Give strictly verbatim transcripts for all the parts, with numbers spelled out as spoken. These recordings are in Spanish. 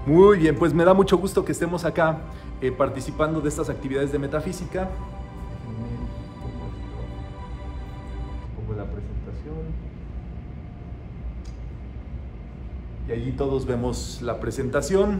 Muy bien, pues me da mucho gusto que estemos acá eh, participando de estas actividades de metafísica. Pongo la presentación. Y allí todos vemos la presentación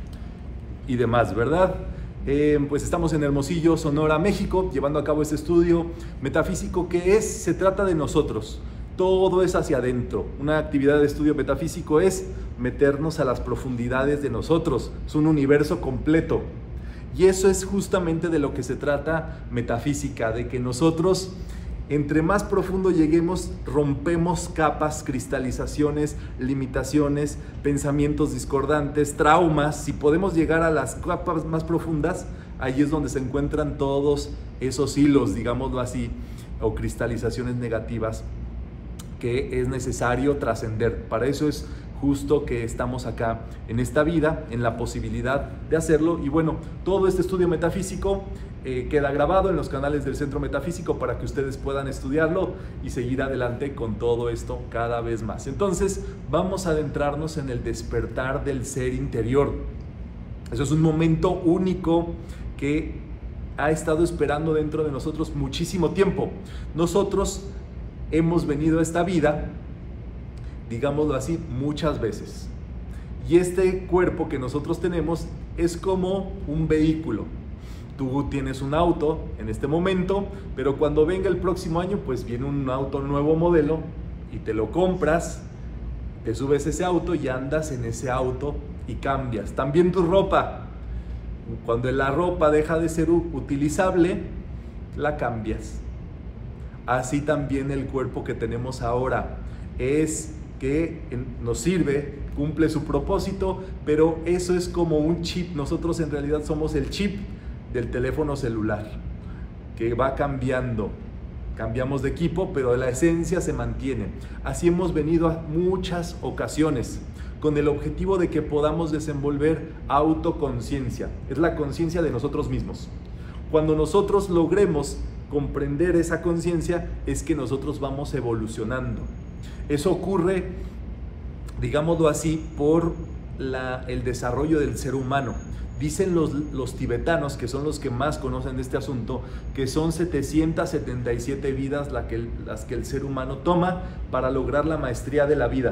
y demás, ¿verdad? Eh, pues estamos en Hermosillo, Sonora, México, llevando a cabo este estudio metafísico que es, se trata de nosotros. Todo es hacia adentro. Una actividad de estudio metafísico es meternos a las profundidades de nosotros. Es un universo completo. Y eso es justamente de lo que se trata metafísica, de que nosotros, entre más profundo lleguemos, rompemos capas, cristalizaciones, limitaciones, pensamientos discordantes, traumas. Si podemos llegar a las capas más profundas, ahí es donde se encuentran todos esos hilos, digámoslo así, o cristalizaciones negativas que es necesario trascender. Para eso es justo que estamos acá en esta vida, en la posibilidad de hacerlo. Y bueno, todo este estudio metafísico eh, queda grabado en los canales del Centro Metafísico para que ustedes puedan estudiarlo y seguir adelante con todo esto cada vez más. Entonces, vamos a adentrarnos en el despertar del ser interior. Eso es un momento único que ha estado esperando dentro de nosotros muchísimo tiempo. Nosotros hemos venido a esta vida, digámoslo así, muchas veces. Y este cuerpo que nosotros tenemos es como un vehículo. Tú tienes un auto en este momento, pero cuando venga el próximo año, pues viene un auto nuevo modelo y te lo compras, te subes a ese auto y andas en ese auto y cambias. También tu ropa. Cuando la ropa deja de ser utilizable, la cambias. Así también el cuerpo que tenemos ahora es que nos sirve, cumple su propósito, pero eso es como un chip. Nosotros en realidad somos el chip del teléfono celular que va cambiando. Cambiamos de equipo, pero la esencia se mantiene. Así hemos venido a muchas ocasiones con el objetivo de que podamos desenvolver autoconciencia. Es la conciencia de nosotros mismos. Cuando nosotros logremos comprender esa conciencia, es que nosotros vamos evolucionando. Eso ocurre, digámoslo así, por la, el desarrollo del ser humano. Dicen los, los tibetanos, que son los que más conocen de este asunto, que son setecientas setenta y siete vidas la que, las que el ser humano toma para lograr la maestría de la vida.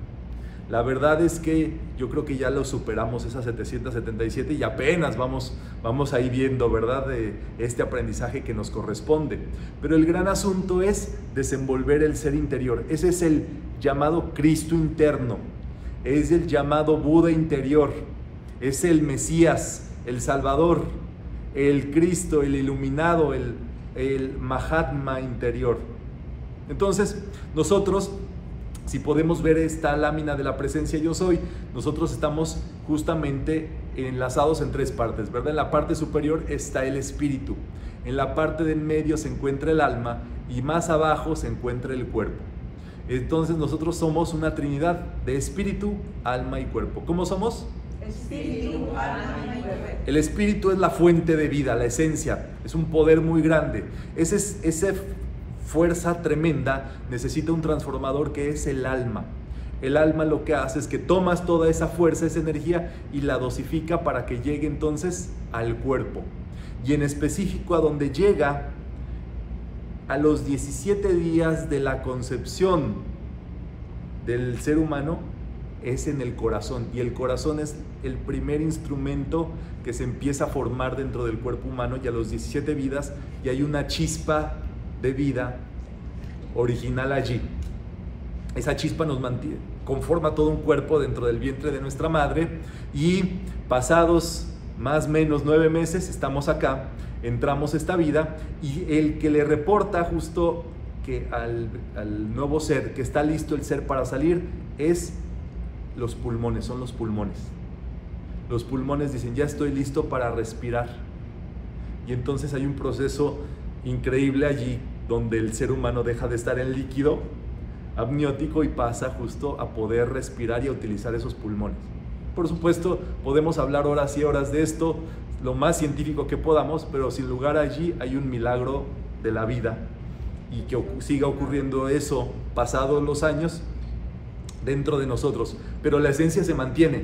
La verdad es que yo creo que ya lo superamos, esas setecientas setenta y siete, y apenas vamos, vamos ahí viendo, ¿verdad?, de este aprendizaje que nos corresponde. Pero el gran asunto es desenvolver el ser interior. Ese es el llamado Cristo interno, es el llamado Buda interior, es el Mesías, el Salvador, el Cristo, el iluminado, el, el Mahatma interior. Entonces, nosotros, si podemos ver esta lámina de la presencia yo soy, nosotros estamos justamente enlazados en tres partes, ¿verdad? En la parte superior está el espíritu, en la parte del medio se encuentra el alma y más abajo se encuentra el cuerpo. Entonces nosotros somos una trinidad de espíritu, alma y cuerpo. ¿Cómo somos? Espíritu, alma y cuerpo. El espíritu es la fuente de vida, la esencia, es un poder muy grande. Ese es, ese fuerza tremenda necesita un transformador que es el alma. El alma lo que hace es que tomas toda esa fuerza, esa energía y la dosifica para que llegue entonces al cuerpo. Y en específico a donde llega a los diecisiete días de la concepción del ser humano es en el corazón. Y el corazón es el primer instrumento que se empieza a formar dentro del cuerpo humano, y a los diecisiete vidas y hay una chispa de vida original allí. Esa chispa nos mantiene, conforma todo un cuerpo dentro del vientre de nuestra madre, y pasados más o menos nueve meses estamos acá, entramos a esta vida, y el que le reporta justo que al, al nuevo ser, que está listo el ser para salir, es los pulmones, son los pulmones. Los pulmones dicen, ya estoy listo para respirar. Y entonces hay un proceso increíble allí donde el ser humano deja de estar en líquido amniótico y pasa justo a poder respirar y a utilizar esos pulmones. Por supuesto, podemos hablar horas y horas de esto, lo más científico que podamos, pero sin lugar allí hay un milagro de la vida, y que siga ocurriendo eso pasados los años dentro de nosotros, pero la esencia se mantiene.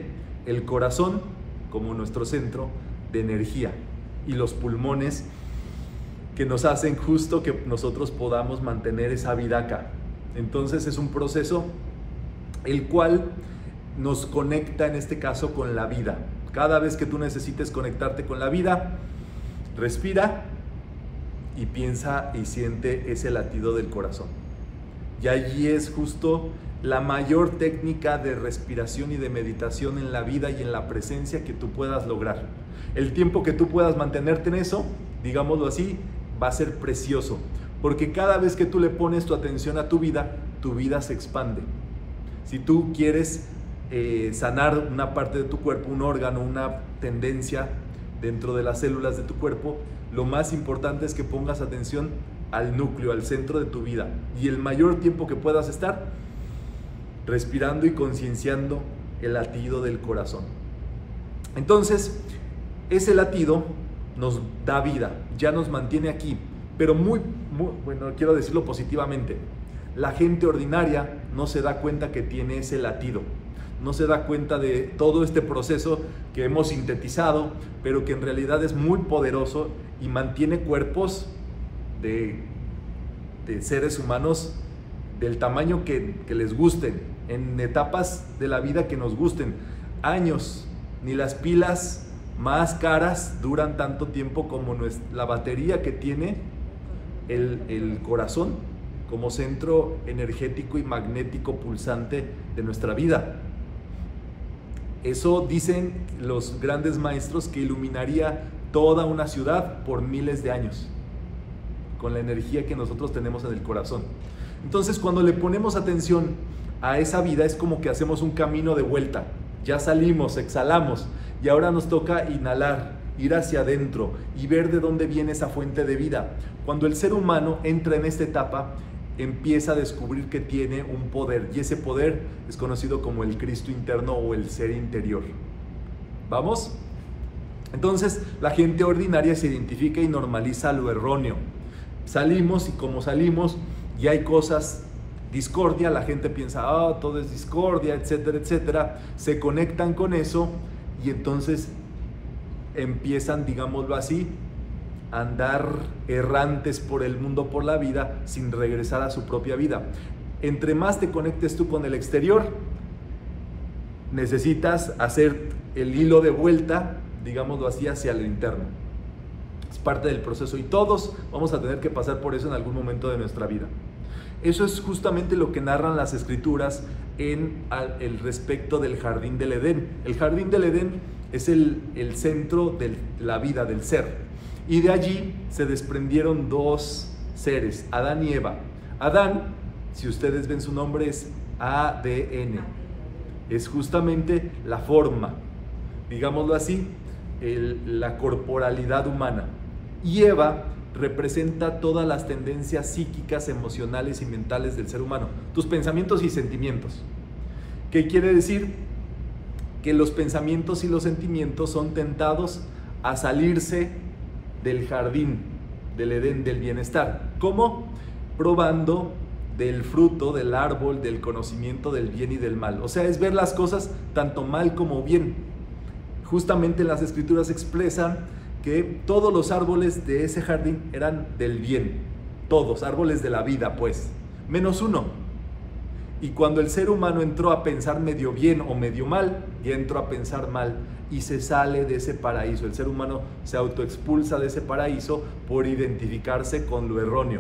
el corazón como nuestro centro de energía y los pulmones que nos hacen justo que nosotros podamos mantener esa vida acá. Entonces es un proceso el cual nos conecta en este caso con la vida. Cada vez que tú necesites conectarte con la vida, respira y piensa y siente ese latido del corazón. Y allí es justo la mayor técnica de respiración y de meditación en la vida y en la presencia que tú puedas lograr. El tiempo que tú puedas mantenerte en eso, digámoslo así, va a ser precioso, porque cada vez que tú le pones tu atención a tu vida, tu vida se expande. Si tú quieres eh, sanar una parte de tu cuerpo, un órgano, una tendencia dentro de las células de tu cuerpo, lo más importante es que pongas atención al núcleo, al centro de tu vida, y el mayor tiempo que puedas estar respirando y concienciando el latido del corazón. Entonces, ese latido nos da vida, ya nos mantiene aquí, pero muy, muy, bueno, quiero decirlo positivamente, la gente ordinaria no se da cuenta que tiene ese latido, no se da cuenta de todo este proceso que hemos sintetizado, pero que en realidad es muy poderoso y mantiene cuerpos de, de seres humanos del tamaño que, que les gusten, en etapas de la vida que nos gusten, años, ni las pilas más caras duran tanto tiempo como nuestra, la batería que tiene el, el corazón como centro energético y magnético pulsante de nuestra vida. Eso dicen los grandes maestros que iluminaría toda una ciudad por miles de años con la energía que nosotros tenemos en el corazón. Entonces, cuando le ponemos atención a esa vida, es como que hacemos un camino de vuelta. Ya salimos, exhalamos, y ahora nos toca inhalar, ir hacia adentro y ver de dónde viene esa fuente de vida. Cuando el ser humano entra en esta etapa, empieza a descubrir que tiene un poder, y ese poder es conocido como el Cristo interno o el ser interior. ¿Vamos? Entonces, la gente ordinaria se identifica y normaliza lo erróneo. Salimos, y como salimos, y hay cosas, discordia, la gente piensa, ah, oh, todo es discordia, etcétera, etcétera, se conectan con eso, y entonces empiezan, digámoslo así, a andar errantes por el mundo, por la vida, sin regresar a su propia vida. Entre más te conectes tú con el exterior, necesitas hacer el hilo de vuelta, digámoslo así, hacia lo interno. Es parte del proceso, y todos vamos a tener que pasar por eso en algún momento de nuestra vida. Eso es justamente lo que narran las escrituras en el respecto del jardín del Edén. El jardín del Edén es el, el centro de la vida, del ser. Y de allí se desprendieron dos seres, Adán y Eva. Adán, si ustedes ven su nombre, es A D N. Es justamente la forma, digámoslo así, el, la corporalidad humana. Y Eva representa todas las tendencias psíquicas, emocionales y mentales del ser humano, tus pensamientos y sentimientos. ¿Qué quiere decir? Que los pensamientos y los sentimientos son tentados a salirse del jardín, del Edén, del bienestar. ¿Cómo? Probando del fruto, del árbol, del conocimiento del bien y del mal. O sea, es ver las cosas tanto mal como bien. Justamente las escrituras expresan que todos los árboles de ese jardín eran del bien, todos, árboles de la vida, pues, menos uno. Y cuando el ser humano entró a pensar medio bien o medio mal, y entró a pensar mal, y se sale de ese paraíso. El ser humano se autoexpulsa de ese paraíso por identificarse con lo erróneo.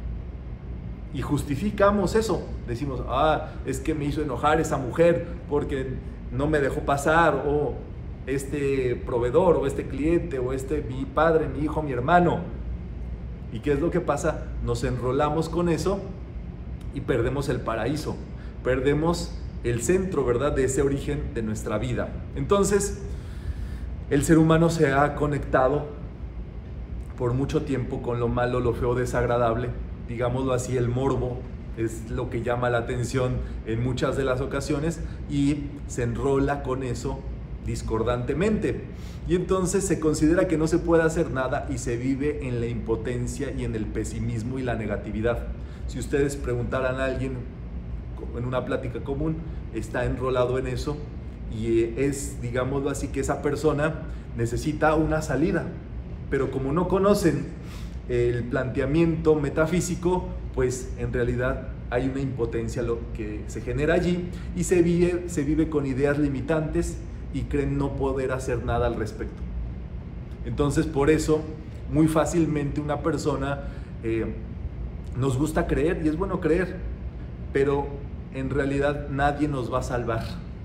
Y justificamos eso. Decimos, ah, es que me hizo enojar esa mujer porque no me dejó pasar, o este proveedor, o este cliente, o este mi padre, mi hijo, mi hermano. ¿Y qué es lo que pasa? Nos enrolamos con eso y perdemos el paraíso, perdemos el centro, ¿verdad?, de ese origen de nuestra vida. Entonces, el ser humano se ha conectado por mucho tiempo con lo malo, lo feo, desagradable, digámoslo así, el morbo es lo que llama la atención en muchas de las ocasiones, y se enrola con eso discordantemente, y entonces se considera que no se puede hacer nada y se vive en la impotencia y en el pesimismo y la negatividad. Si ustedes preguntaran a alguien en una plática común, está enrolado en eso y es, digámoslo así, que esa persona necesita una salida, pero como no conocen el planteamiento metafísico, pues en realidad hay una impotencia lo que se genera allí y se vive, se vive con ideas limitantes y creen no poder hacer nada al respecto. Entonces, por eso, muy fácilmente una persona eh, nos gusta creer, y es bueno creer, pero en realidad nadie nos va a salvar.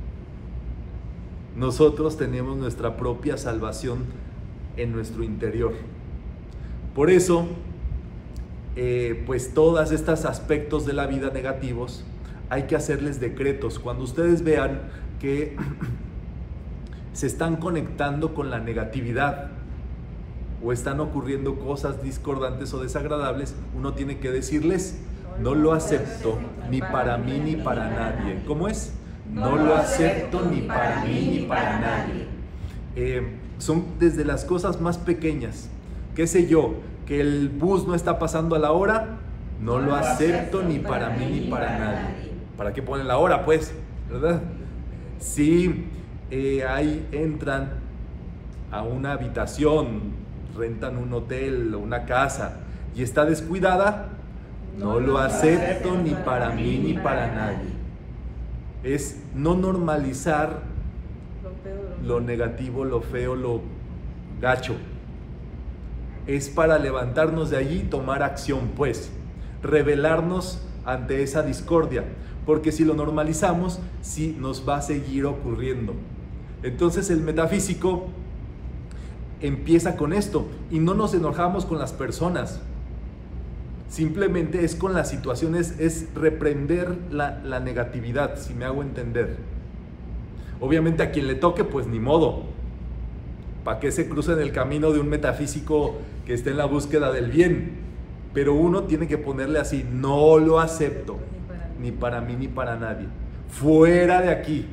Nosotros tenemos nuestra propia salvación en nuestro interior. Por eso, eh, pues todos estos aspectos de la vida negativos hay que hacerles decretos. Cuando ustedes vean que se están conectando con la negatividad o están ocurriendo cosas discordantes o desagradables, uno tiene que decirles: no lo acepto ni para mí ni para nadie. ¿Cómo es? No lo acepto ni para mí ni para nadie. Eh, son desde las cosas más pequeñas. ¿Qué sé yo? Que el bus no está pasando a la hora, no lo acepto ni para mí ni para nadie. ¿Para qué ponen la hora, pues? ¿Verdad? Si eh, ahí entran a una habitación, rentan un hotel o una casa y está descuidada, no lo acepto ni para mí ni para nadie. Es no normalizar lo negativo, lo feo, lo gacho. Es para levantarnos de allí y tomar acción, pues, rebelarnos ante esa discordia, porque si lo normalizamos, sí nos va a seguir ocurriendo. Entonces el metafísico empieza con esto, y no nos enojamos con las personas, simplemente es con las situaciones, es reprender la, la negatividad, si me hago entender. Obviamente a quien le toque, pues ni modo. ¿Para qué se cruza en el camino de un metafísico que esté en la búsqueda del bien? Pero uno tiene que ponerle así: no lo acepto, ni para mí ni para nadie. Fuera de aquí.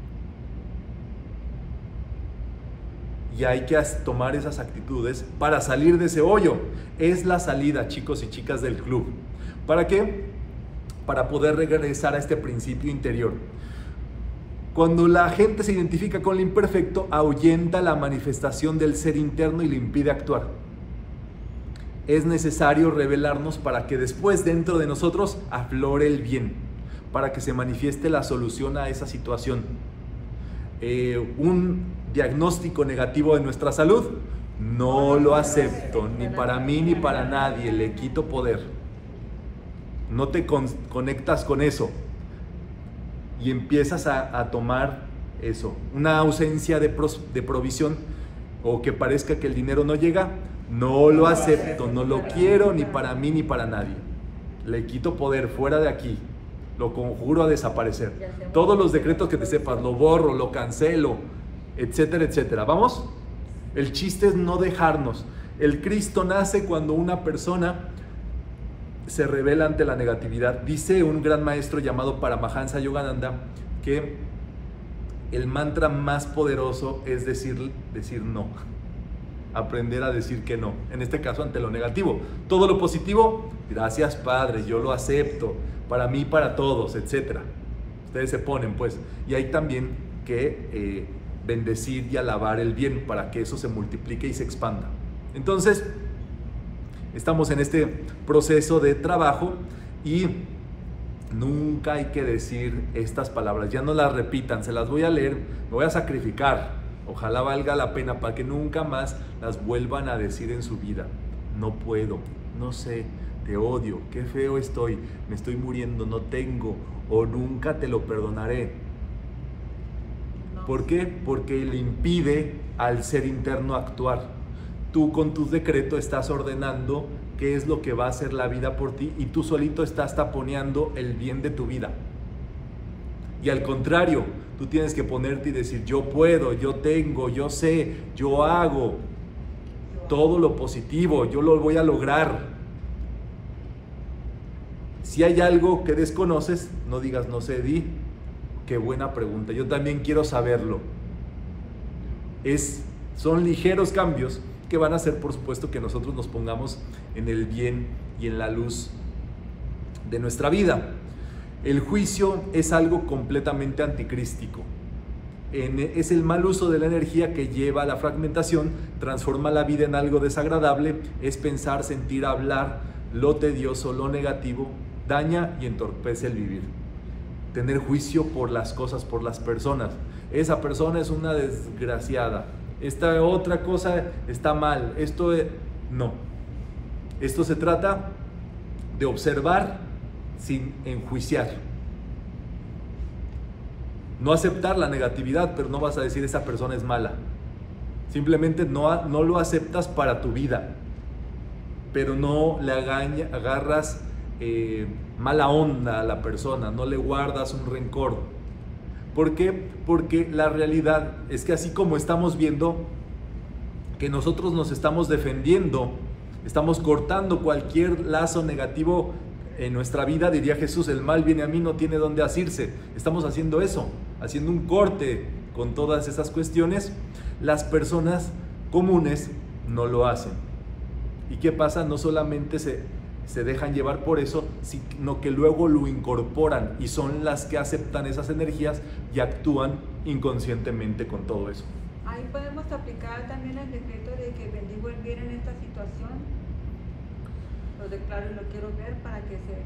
Y hay que tomar esas actitudes para salir de ese hoyo. Es la salida, chicos y chicas del club. ¿Para qué? Para poder regresar a este principio interior. Cuando la gente se identifica con lo imperfecto, ahuyenta la manifestación del ser interno y le impide actuar. Es necesario revelarnos para que después dentro de nosotros aflore el bien, para que se manifieste la solución a esa situación. Eh, un diagnóstico negativo de nuestra salud, no lo acepto, ni para mí ni para nadie, le quito poder. No te con- conectas con eso y empiezas a, a tomar eso, una ausencia de, pros, de provisión, o que parezca que el dinero no llega, no lo acepto, no lo quiero ni para mí ni para nadie, le quito poder, fuera de aquí, lo conjuro a desaparecer. Todos los decretos que te sepas, lo borro, lo cancelo, etcétera, etcétera. ¿Vamos? El chiste es no dejarnos. El Cristo nace cuando una persona se revela ante la negatividad. Dice un gran maestro llamado Paramahansa Yogananda que el mantra más poderoso es decir, decir no. Aprender a decir que no. En este caso, ante lo negativo. Todo lo positivo, gracias Padre, yo lo acepto, para mí, para todos, etcétera. Ustedes se ponen, pues. Y hay también que eh, bendecir y alabar el bien para que eso se multiplique y se expanda. Entonces, estamos en este proceso de trabajo y nunca hay que decir estas palabras. Ya no las repitan, se las voy a leer, me voy a sacrificar. Ojalá valga la pena para que nunca más las vuelvan a decir en su vida. No puedo, no sé, te odio, qué feo estoy, me estoy muriendo, no tengo, o nunca te lo perdonaré. ¿Por qué? Porque le impide al ser interno actuar. Tú con tus decretos estás ordenando qué es lo que va a hacer la vida por ti y tú solito estás taponeando el bien de tu vida. Y al contrario, tú tienes que ponerte y decir: yo puedo, yo tengo, yo sé, yo hago todo lo positivo, yo lo voy a lograr. Si hay algo que desconoces, no digas no sé, di qué buena pregunta, yo también quiero saberlo. Es, son ligeros cambios que van a hacer, por supuesto, que nosotros nos pongamos en el bien y en la luz de nuestra vida. El juicio es algo completamente anticrístico. En, es el mal uso de la energía que lleva a la fragmentación, transforma la vida en algo desagradable, es pensar, sentir, hablar, lo tedioso, lo negativo, daña y entorpece el vivir. Tener juicio por las cosas, por las personas. Esa persona es una desgraciada. Esta otra cosa está mal. Esto es... no. Esto se trata de observar sin enjuiciar. No aceptar la negatividad, pero no vas a decir esa persona es mala. Simplemente no, no lo aceptas para tu vida, pero no le agaña, agarras eh, mala onda a la persona, no le guardas un rencor. ¿Por qué? Porque la realidad es que así como estamos viendo que nosotros nos estamos defendiendo, estamos cortando cualquier lazo negativo en nuestra vida, diría Jesús, el mal viene a mí, no tiene dónde asirse. Estamos haciendo eso, haciendo un corte con todas esas cuestiones. Las personas comunes no lo hacen. ¿Y qué pasa? No solamente se, se dejan llevar por eso, sino que luego lo incorporan y son las que aceptan esas energías y actúan inconscientemente con todo eso. Ahí podemos aplicar también el decreto de que bendigo el bien en esta situación. Lo declaro y lo quiero ver para que se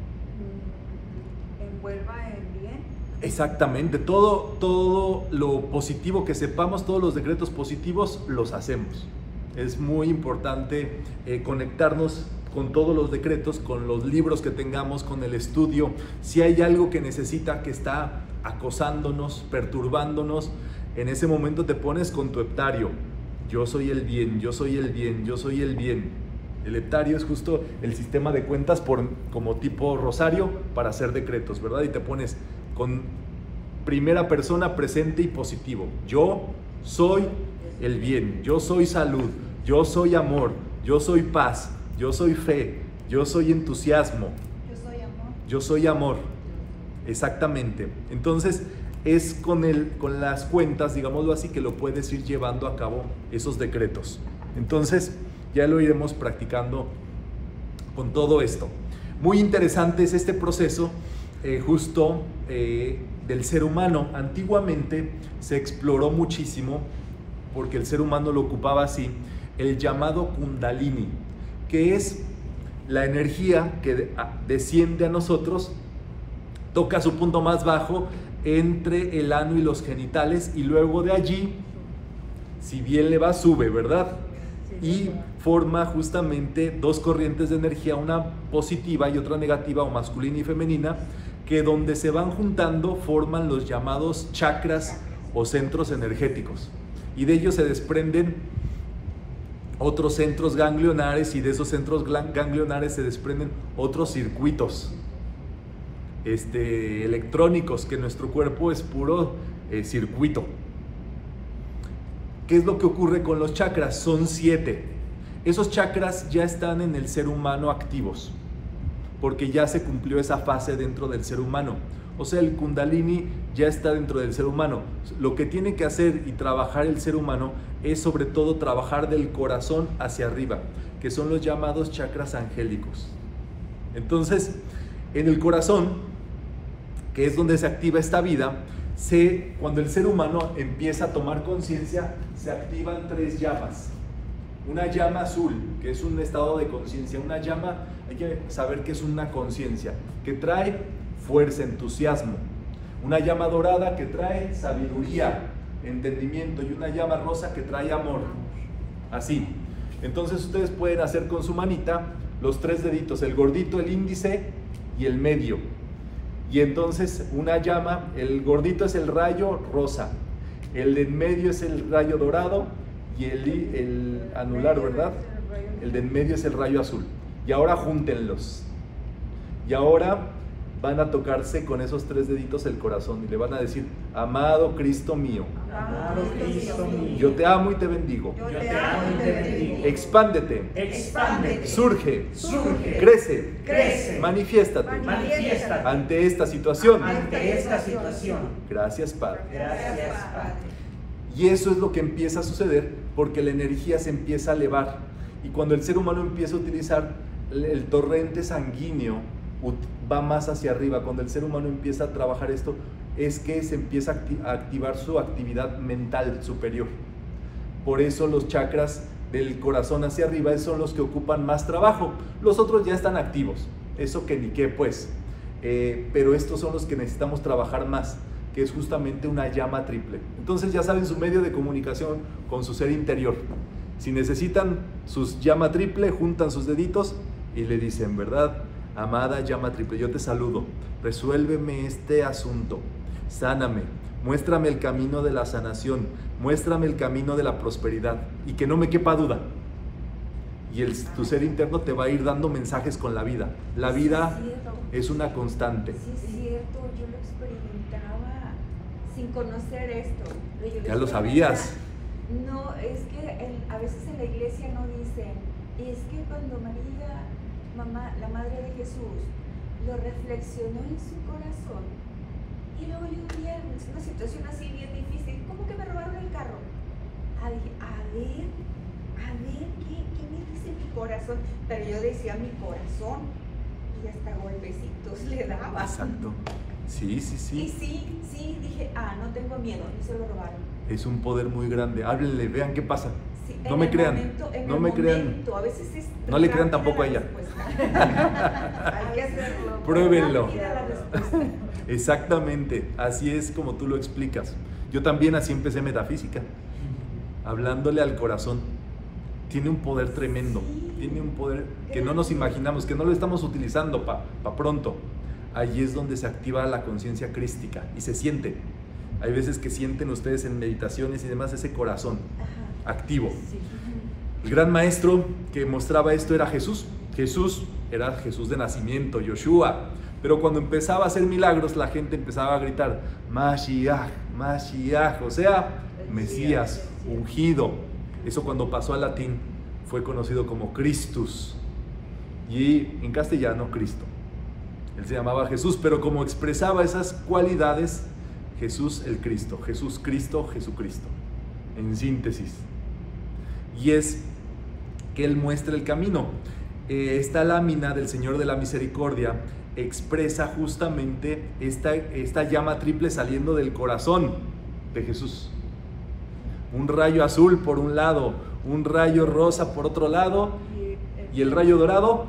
mm, envuelva en bien. Exactamente, todo, todo lo positivo que sepamos, todos los decretos positivos los hacemos. Es muy importante eh, conectarnos con todos los decretos, con los libros que tengamos, con el estudio. Si hay algo que necesita, que está acosándonos, perturbándonos, en ese momento te pones con tu heptario. Yo soy el bien, yo soy el bien, yo soy el bien. El heptario es justo el sistema de cuentas por, como tipo rosario para hacer decretos, ¿verdad? Y te pones con primera persona presente y positivo. Yo soy el bien, yo soy salud, yo soy amor, yo soy paz, yo soy fe, yo soy entusiasmo. Yo soy amor. Yo soy amor. Exactamente. Entonces es con, el, con las cuentas, digámoslo así, que lo puedes ir llevando a cabo esos decretos. Entonces ya lo iremos practicando con todo esto. Muy interesante es este proceso eh, justo eh, del ser humano. Antiguamente se exploró muchísimo, porque el ser humano lo ocupaba así, el llamado Kundalini, que es la energía que desciende a nosotros, toca su punto más bajo entre el ano y los genitales, y luego de allí, si bien le va, sube, ¿verdad? Y forma justamente dos corrientes de energía, una positiva y otra negativa, o masculina y femenina, que donde se van juntando forman los llamados chakras o centros energéticos, y de ellos se desprenden otros centros ganglionares, y de esos centros ganglionares se desprenden otros circuitos este, electrónicos, que nuestro cuerpo es puro eh, circuito. ¿Qué es lo que ocurre con los chakras? Son siete. Esos chakras ya están en el ser humano activos, porque ya se cumplió esa fase dentro del ser humano. O sea, el Kundalini ya está dentro del ser humano. Lo que tiene que hacer y trabajar el ser humano es sobre todo trabajar del corazón hacia arriba, que son los llamados chakras angélicos. Entonces, en el corazón, que es donde se activa esta vida, se, cuando el ser humano empieza a tomar conciencia, se activan tres llamas. Una llama azul, que es un estado de conciencia. Una llama, hay que saber que es una conciencia, que trae fuerza, entusiasmo. Una llama dorada que trae sabiduría, entendimiento, y una llama rosa que trae amor. Así. Entonces ustedes pueden hacer con su manita los tres deditos, el gordito, el índice y el medio. Y entonces una llama, el gordito es el rayo rosa, el de en medio es el rayo dorado y el, el anular, ¿verdad? El de en medio es el rayo azul. Y ahora júntenlos. Y ahora van a tocarse con esos tres deditos el corazón y le van a decir: amado Cristo mío, Amado Cristo mío, yo te amo y te bendigo. yo te amo y te bendigo. Expándete, Expándete, surge, surge, crece, crece, manifiéstate manifiéstate ante esta situación. ante esta situación. Gracias, Padre. Gracias, Padre. Y eso es lo que empieza a suceder porque la energía se empieza a elevar. Y cuando el ser humano empieza a utilizar el torrente sanguíneo, va más hacia arriba. Cuando el ser humano empieza a trabajar esto, es que se empieza a, acti a activar su actividad mental superior. Por eso los chakras del corazón hacia arriba son los que ocupan más trabajo. Los otros ya están activos, eso que ni qué pues. Eh, pero estos son los que necesitamos trabajar más, que es justamente una llama triple. Entonces ya saben su medio de comunicación con su ser interior. Si necesitan sus llama triple, juntan sus deditos y le dicen, ¿verdad? Amada llama triple, yo te saludo, resuélveme este asunto, sáname, muéstrame el camino de la sanación, muéstrame el camino de la prosperidad y que no me quepa duda. Y el, tu ser interno te va a ir dando mensajes con la vida. La vida es una constante. Sí, es cierto, yo lo experimentaba sin conocer esto. Yo Ya lo sabías. No, es que el, a veces en la iglesia no dicen, es que cuando María, mamá, la madre de Jesús, lo reflexionó en su corazón, y luego yo un día en una situación así bien difícil, ¿cómo que me robaron el carro? A, dije, a ver, a ver, ¿qué, qué me dice mi corazón? Pero yo decía mi corazón, y hasta golpecitos le daba. Exacto. Sí, sí, sí. Y sí, sí, dije, ah, no tengo miedo, no se lo robaron. Es un poder muy grande. Háblenle, vean qué pasa. Sí, no en me el crean. Momento, en no el me crean. momento, a veces es no le crean rápida tampoco a la ella. Hay que hacerlo. Pruébenlo. Rápida la respuesta. Exactamente. Así es como tú lo explicas. Yo también así empecé metafísica. Hablándole al corazón. Tiene un poder tremendo. Sí. Tiene un poder que no nos imaginamos, que no lo estamos utilizando para pa pronto. Allí es donde se activa la conciencia crística y se siente. Hay veces que sienten ustedes en meditaciones y demás ese corazón Ajá. activo. Sí. El gran maestro que mostraba esto era Jesús. Jesús era Jesús de nacimiento, Yoshua. Pero cuando empezaba a hacer milagros, la gente empezaba a gritar, Mashiach, Mashiach, o sea, Mesías, ungido. Eso cuando pasó al latín fue conocido como Christus. Y en castellano, Cristo. Él se llamaba Jesús, pero como expresaba esas cualidades, Jesús el Cristo, Jesús Cristo, Jesucristo, en síntesis. Y es que Él muestra el camino. Eh, esta lámina del Señor de la Misericordia expresa justamente esta, esta llama triple saliendo del corazón de Jesús. Un rayo azul por un lado, un rayo rosa por otro lado, y el rayo dorado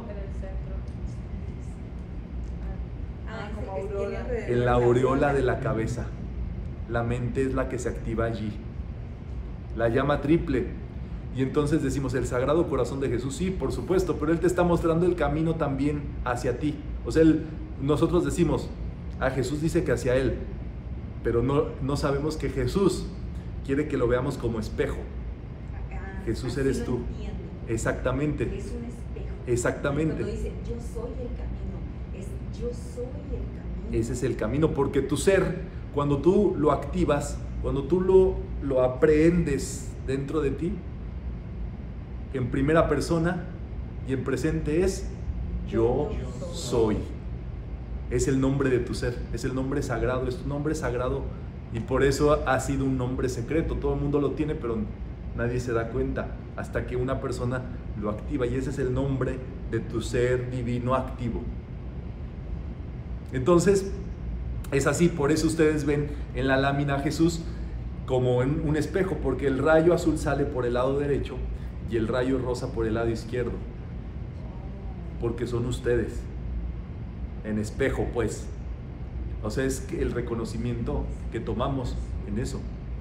en la aureola de la cabeza. La mente es la que se activa allí. La llama triple. Y entonces decimos, el Sagrado Corazón de Jesús, sí, por supuesto, pero Él te está mostrando el camino también hacia ti. O sea, él, nosotros decimos, a Jesús dice que hacia Él, pero no, no sabemos que Jesús quiere que lo veamos como espejo. Ah, Jesús así eres lo tú. entiendo. Exactamente. Es un espejo. Exactamente. Cuando dice, yo soy el camino, es yo soy el camino. Ese es el camino, porque tu ser, cuando tú lo activas, cuando tú lo, lo aprehendes dentro de ti, en primera persona y en presente es yo soy. Es el nombre de tu ser, es el nombre sagrado, es tu nombre sagrado, y por eso ha sido un nombre secreto. Todo el mundo lo tiene, pero nadie se da cuenta hasta que una persona lo activa, y ese es el nombre de tu ser divino activo. Entonces es así, por eso ustedes ven en la lámina a Jesús como en un espejo, porque el rayo azul sale por el lado derecho y el rayo rosa por el lado izquierdo, porque son ustedes en espejo, pues. O sea, es el reconocimiento que tomamos en eso.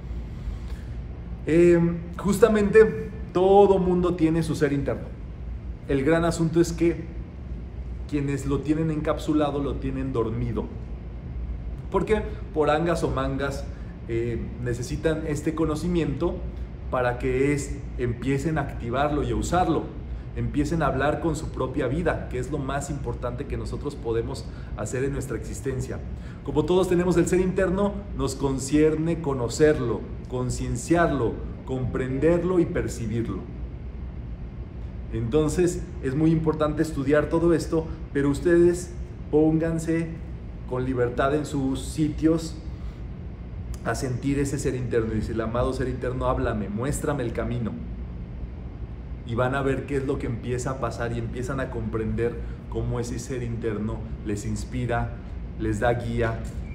Eh, justamente todo mundo tiene su ser interno. El gran asunto es que quienes lo tienen encapsulado lo tienen dormido. Porque por angas o mangas eh, necesitan este conocimiento para que es, empiecen a activarlo y a usarlo, empiecen a hablar con su propia vida, que es lo más importante que nosotros podemos hacer en nuestra existencia. Como todos tenemos el ser interno, nos concierne conocerlo, concienciarlo, comprenderlo y percibirlo. Entonces es muy importante estudiar todo esto, pero ustedes pónganse con libertad en sus sitios a sentir ese ser interno. Dice el amado ser interno, háblame, muéstrame el camino. Y van a ver qué es lo que empieza a pasar y empiezan a comprender cómo ese ser interno les inspira, les da guía,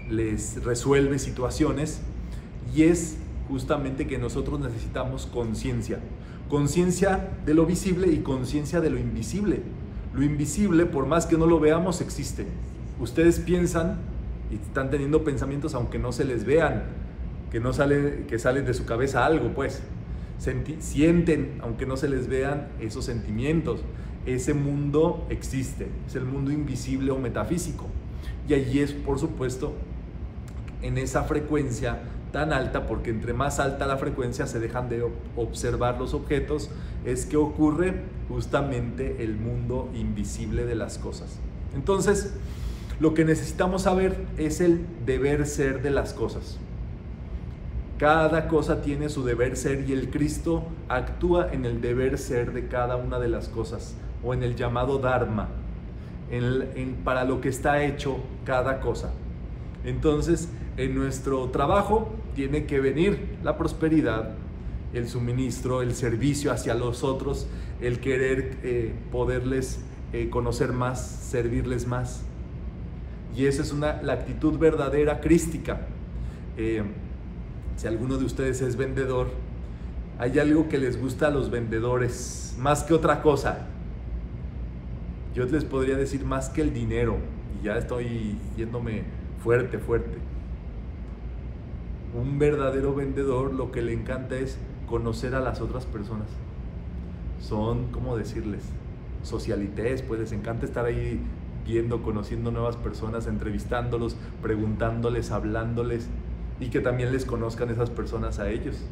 les resuelve situaciones, y es justamente que nosotros necesitamos conciencia. Conciencia de lo visible y conciencia de lo invisible. Lo invisible, por más que no lo veamos, existe. Ustedes piensan y están teniendo pensamientos aunque no se les vean, que no sale, que salen de su cabeza algo, pues. Senti- sienten, aunque no se les vean, esos sentimientos. Ese mundo existe, es el mundo invisible o metafísico. Y allí es, por supuesto, en esa frecuencia tan alta, porque entre más alta la frecuencia se dejan de observar los objetos, es que ocurre justamente el mundo invisible de las cosas. Entonces, lo que necesitamos saber es el deber ser de las cosas. Cada cosa tiene su deber ser y el Cristo actúa en el deber ser de cada una de las cosas, o en el llamado Dharma, en el, en, para lo que está hecho cada cosa. Entonces, en nuestro trabajo tiene que venir la prosperidad, el suministro, el servicio hacia los otros, el querer eh, poderles eh, conocer más, servirles más. Y esa es una, la actitud verdadera crística. Eh, si alguno de ustedes es vendedor, hay algo que les gusta a los vendedores, más que otra cosa. Yo les podría decir más que el dinero, y ya estoy yéndome fuerte, fuerte. Un verdadero vendedor lo que le encanta es conocer a las otras personas. Son, ¿cómo decirles? Socialites, pues les encanta estar ahí viendo, conociendo nuevas personas, entrevistándolos, preguntándoles, hablándoles, y que también les conozcan esas personas a ellos.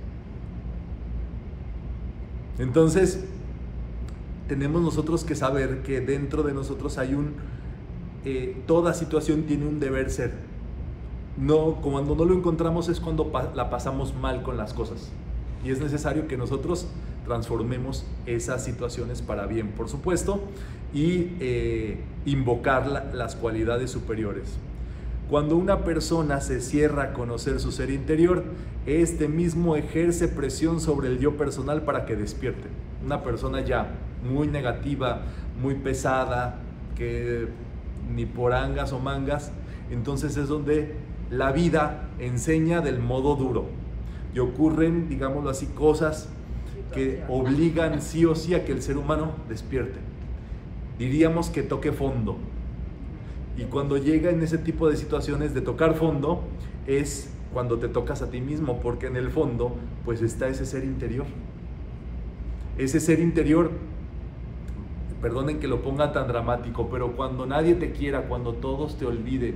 Entonces, tenemos nosotros que saber que dentro de nosotros hay un, eh, toda situación tiene un deber ser. No, cuando no lo encontramos es cuando pa la pasamos mal con las cosas. Y es necesario que nosotros transformemos esas situaciones para bien, por supuesto, y eh, invocar la, las cualidades superiores. Cuando una persona se cierra a conocer su ser interior, este mismo ejerce presión sobre el yo personal para que despierte. Una persona ya muy negativa, muy pesada, que ni por angas o mangas, entonces es donde la vida enseña del modo duro. Y ocurren, digámoslo así, cosas que obligan sí o sí a que el ser humano despierte. Diríamos que toque fondo. Y cuando llega en ese tipo de situaciones de tocar fondo, es cuando te tocas a ti mismo, porque en el fondo pues está ese ser interior. Ese ser interior, perdonen que lo ponga tan dramático, pero cuando nadie te quiera, cuando todos te olviden,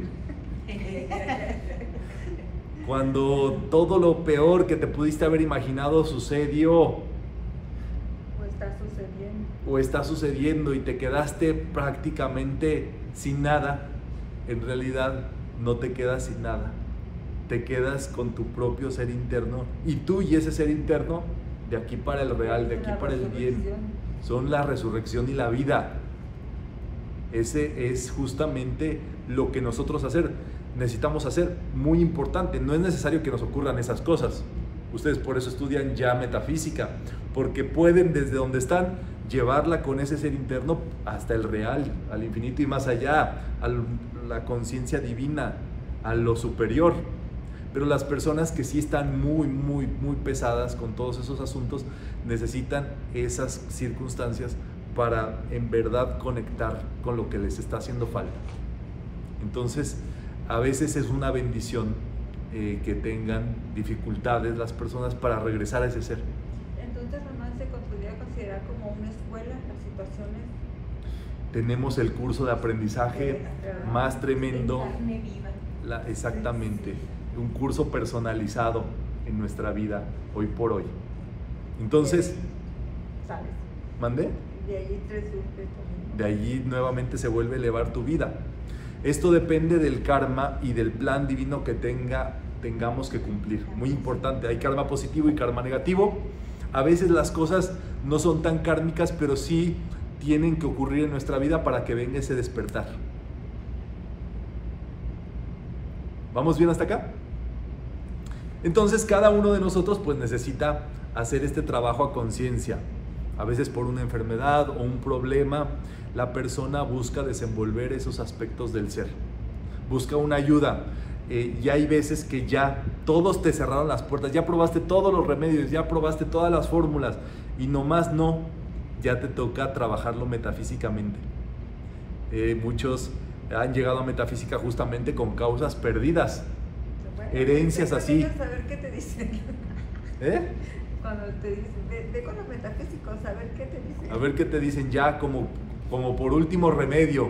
cuando todo lo peor que te pudiste haber imaginado sucedió O está sucediendo. o está sucediendo y te quedaste prácticamente sin nada, en realidad no te quedas sin nada, te quedas con tu propio ser interno, y tú y ese ser interno, de aquí para el real, de aquí La para el bien, resurrección. son la resurrección y la vida. Ese es justamente lo que nosotros hacer, necesitamos hacer, muy importante. No es necesario que nos ocurran esas cosas. Ustedes por eso estudian ya metafísica, porque pueden desde donde están llevarla con ese ser interno hasta el real, al infinito y más allá, a la conciencia divina, a lo superior. Pero las personas que sí están muy, muy, muy pesadas con todos esos asuntos necesitan esas circunstancias para en verdad conectar con lo que les está haciendo falta. Entonces, a veces es una bendición eh, que tengan dificultades las personas para regresar a ese ser. Entonces, mamá, se podría considerar como una escuela las situaciones. Tenemos el curso de aprendizaje más tremendo, En carne viva. la, exactamente, un curso personalizado en nuestra vida hoy por hoy. Entonces, ¿Sabes? ¿mandé? De allí tres surge también. De allí nuevamente se vuelve a elevar tu vida. Esto depende del karma y del plan divino que tenga, tengamos que cumplir. Muy importante, hay karma positivo y karma negativo. A veces las cosas no son tan kármicas, pero sí tienen que ocurrir en nuestra vida para que venga ese despertar. ¿Vamos bien hasta acá? Entonces cada uno de nosotros pues necesita hacer este trabajo a conciencia. A veces por una enfermedad o un problema, la persona busca desenvolver esos aspectos del ser. Busca una ayuda. eh, y hay veces que ya todos te cerraron las puertas, ya probaste todos los remedios, ya probaste todas las fórmulas y nomás no, ya te toca trabajarlo metafísicamente. Eh, muchos han llegado a metafísica justamente con causas perdidas, Bueno, herencias te así. pueden saber qué te dicen. ¿Eh? Cuando te dicen, ve, ve con los metafísicos, a ver qué te dicen. A ver qué te dicen ya como, como por último remedio.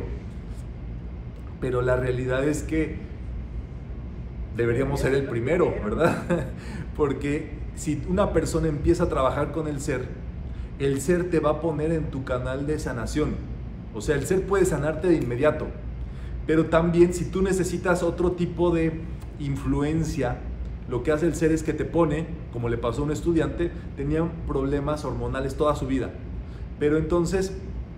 Pero la realidad es que deberíamos ser el primero, ¿verdad? Porque si una persona empieza a trabajar con el ser, el ser te va a poner en tu canal de sanación. O sea, el ser puede sanarte de inmediato. Pero también si tú necesitas otro tipo de influencia, lo que hace el ser es que te pone, como le pasó a un estudiante, tenía problemas hormonales toda su vida. Pero entonces,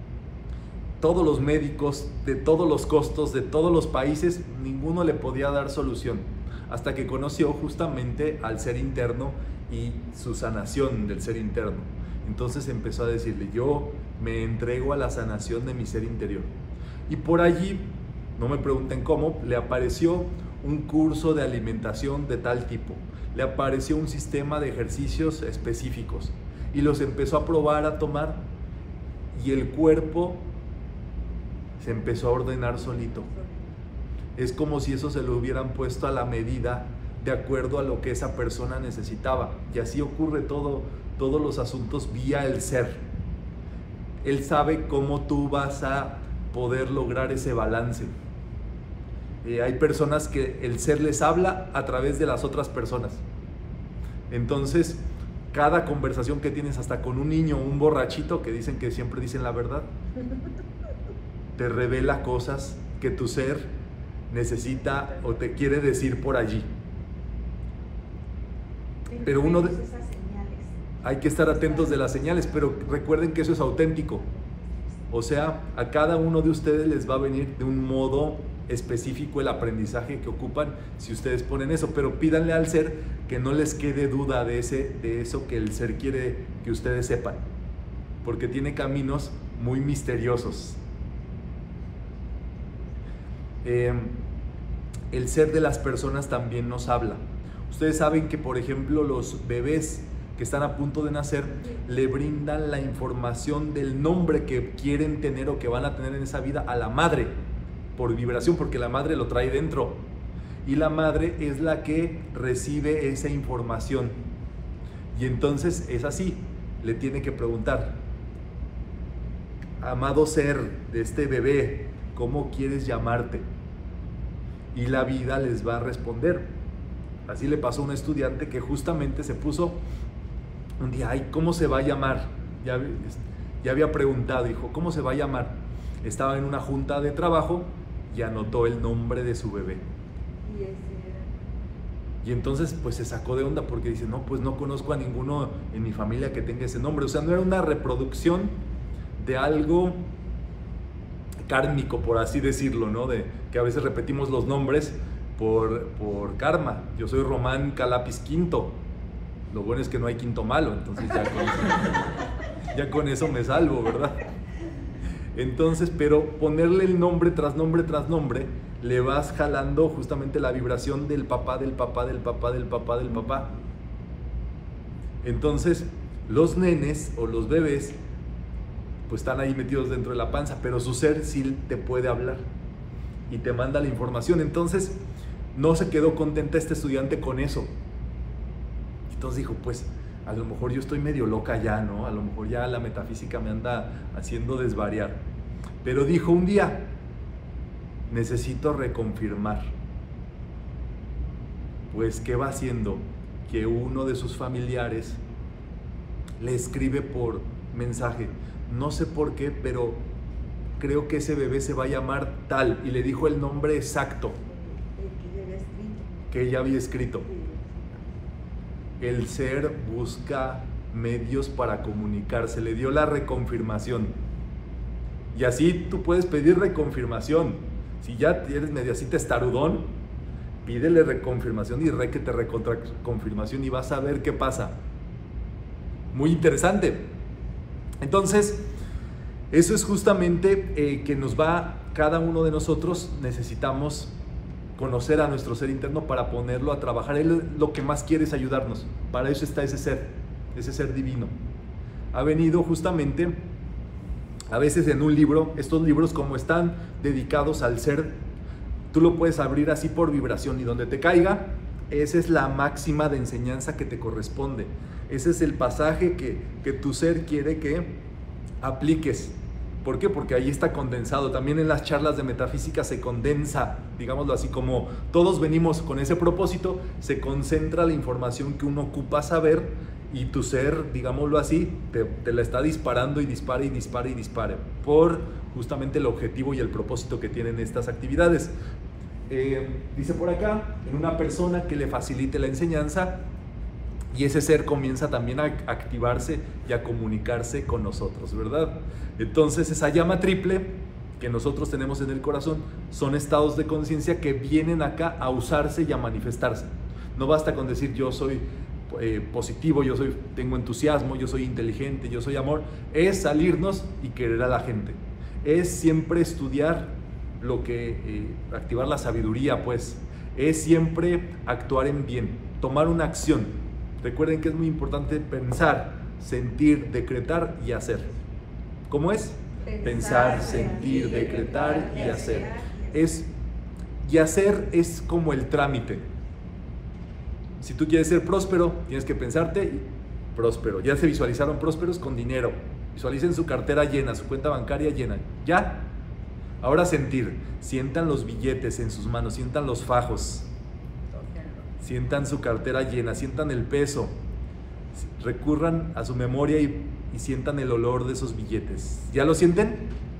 todos los médicos, de todos los costos, de todos los países, ninguno le podía dar solución. Hasta que conoció justamente al ser interno y su sanación del ser interno. Entonces empezó a decirle, yo me entrego a la sanación de mi ser interior. Y por allí, no me pregunten cómo, le apareció un curso de alimentación de tal tipo. Le apareció un sistema de ejercicios específicos. Y los empezó a probar, a tomar. Y el cuerpo se empezó a ordenar solito. Es como si eso se lo hubieran puesto a la medida de acuerdo a lo que esa persona necesitaba. Y así ocurre todo, todos los asuntos vía el ser. Él sabe cómo tú vas a poder lograr ese balance. Eh, hay personas que el ser les habla a través de las otras personas. Entonces, cada conversación que tienes hasta con un niño, un borrachito, que dicen que siempre dicen la verdad, te revela cosas que tu ser necesita o te quiere decir por allí. Pero uno de, hay que estar atentos de las señales, pero recuerden que eso es auténtico. O sea, a cada uno de ustedes les va a venir de un modo específico el aprendizaje que ocupan si ustedes ponen eso, pero pídanle al ser que no les quede duda de, ese, de eso que el ser quiere que ustedes sepan, porque tiene caminos muy misteriosos. Eh, el ser de las personas también nos habla. Ustedes saben que, por ejemplo, los bebés que están a punto de nacer le brindan la información del nombre que quieren tener o que van a tener en esa vida a la madre por vibración, porque la madre lo trae dentro y la madre es la que recibe esa información. Y entonces es así, le tiene que preguntar: amado ser de este bebé, ¿cómo quieres llamarte? Y la vida les va a responder. Así le pasó a un estudiante que justamente se puso un día, ay, ¿cómo se va a llamar? Ya, ya había preguntado, dijo, ¿cómo se va a llamar? Estaba en una junta de trabajo y anotó el nombre de su bebé. Y ese era. Y entonces pues se sacó de onda porque dice, no, pues no conozco a ninguno en mi familia que tenga ese nombre. O sea, no era una reproducción de algo kármico, por así decirlo, ¿no? De que a veces repetimos los nombres por, por karma. Yo soy Román Calapis Quinto. Lo bueno es que no hay quinto malo, entonces ya con eso, ya con eso me salvo, ¿verdad? Entonces, pero ponerle el nombre tras nombre tras nombre, le vas jalando justamente la vibración del papá, del papá, del papá, del papá, del papá. Entonces, los nenes o los bebés, pues están ahí metidos dentro de la panza, pero su ser sí te puede hablar y te manda la información. Entonces, no se quedó contenta este estudiante con eso. Entonces dijo, pues, a lo mejor yo estoy medio loca ya, ¿no? A lo mejor ya la metafísica me anda haciendo desvariar. Pero dijo un día, necesito reconfirmar. Pues, ¿qué va haciendo? Que uno de sus familiares le escribe por mensaje, no sé por qué, pero creo que ese bebé se va a llamar tal, y le dijo el nombre exacto El que ya había escrito. que ella había escrito. El ser busca medios para comunicarse, le dio la reconfirmación. Y así tú puedes pedir reconfirmación. Si ya eres medio así testarudón, pídele reconfirmación y re que te recontra confirmación y vas a ver qué pasa. Muy interesante. Entonces, eso es justamente eh, que nos va, cada uno de nosotros necesitamos conocer a nuestro ser interno para ponerlo a trabajar. Él lo que más quiere es ayudarnos. Para eso está ese ser, ese ser divino. Ha venido justamente, a veces en un libro, estos libros como están dedicados al ser, tú lo puedes abrir así por vibración y donde te caiga, esa es la máxima de enseñanza que te corresponde. Ese es el pasaje que, que tu ser quiere que apliques. ¿Por qué? Porque ahí está condensado. También en las charlas de metafísica se condensa, digámoslo así, como todos venimos con ese propósito, se concentra la información que uno ocupa saber y tu ser, digámoslo así, te, te la está disparando y dispara y dispara y dispara por justamente el objetivo y el propósito que tienen estas actividades. Eh, dice por acá, en una persona que le facilite la enseñanza, y ese ser comienza también a activarse y a comunicarse con nosotros, ¿verdad? Entonces esa llama triple que nosotros tenemos en el corazón son estados de conciencia que vienen acá a usarse y a manifestarse. No basta con decir yo soy eh, positivo, yo soy, tengo entusiasmo, yo soy inteligente, yo soy amor. Es salirnos y querer a la gente. Es siempre estudiar lo que, eh, activar la sabiduría, pues. Es siempre actuar en bien, tomar una acción. Recuerden que es muy importante pensar, sentir, decretar y hacer. ¿Cómo es? Pensar, Pensar sentir, decretar y hacer. Es, y hacer es como el trámite. Si tú quieres ser próspero, tienes que pensarte próspero. Ya se visualizaron prósperos con dinero. Visualicen su cartera llena, su cuenta bancaria llena. ¿Ya? Ahora sentir. Sientan los billetes en sus manos, sientan los fajos. Sientan su cartera llena, sientan el peso, recurran a su memoria y, y sientan el olor de esos billetes. ¿Ya lo sienten?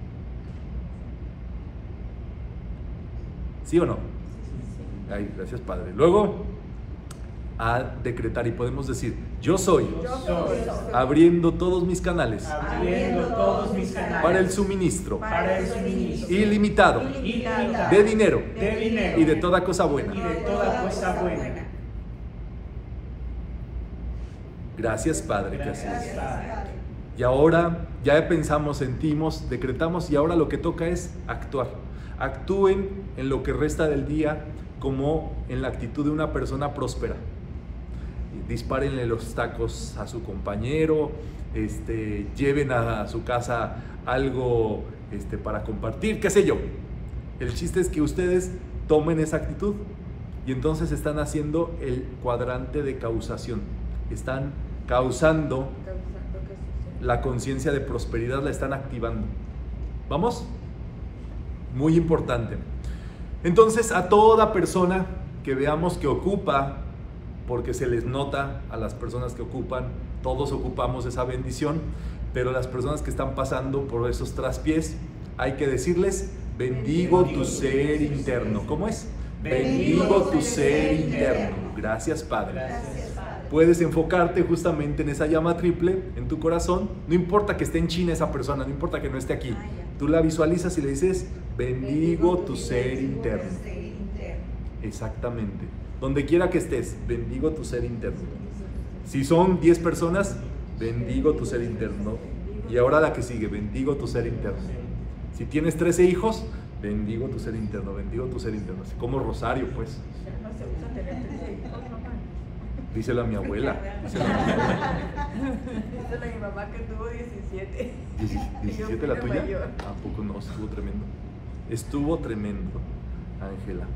¿Sí o no? Ay, gracias, Padre. Luego, a decretar y podemos decir, yo soy, Yo soy abriendo todos mis canales abriendo todos mis canales para el suministro para el suministro ilimitado ilimitado de dinero de dinero y de toda cosa buena. y de toda cosa buena. Gracias, Padre, que así Gracias, es. Padre. Y ahora ya pensamos, sentimos, decretamos y ahora lo que toca es actuar. Actúen en lo que resta del día como en la actitud de una persona próspera. Dispárenle los tacos a su compañero, este, lleven a su casa algo este, para compartir, qué sé yo. El chiste es que ustedes tomen esa actitud y entonces están haciendo el cuadrante de causación. Están causando la conciencia de prosperidad, la están activando. ¿Vamos? Muy importante. Entonces, a toda persona que veamos que ocupa, porque se les nota a las personas que ocupan, todos ocupamos esa bendición, pero las personas que están pasando por esos traspiés, hay que decirles, bendigo tu ser interno. ¿Cómo es? Bendigo tu ser interno. Gracias, Padre. Puedes enfocarte justamente en esa llama triple en tu corazón. No importa que esté en China esa persona, no importa que no esté aquí. Tú la visualizas y le dices, bendigo tu ser interno. Exactamente. Donde quiera que estés, bendigo tu ser interno. Si son diez personas, bendigo tu ser interno. Y ahora la que sigue, bendigo tu ser interno. Si tienes trece hijos, bendigo tu ser interno, bendigo tu ser interno. Así como rosario, pues. No se usa tener trece hijos, mamá. Díselo a mi abuela. Díselo a mi abuela. Díselo a mi mamá que tuvo diecisiete. ¿diecisiete la tuya? ¿A poco no? Estuvo tremendo. Estuvo tremendo, Ángela.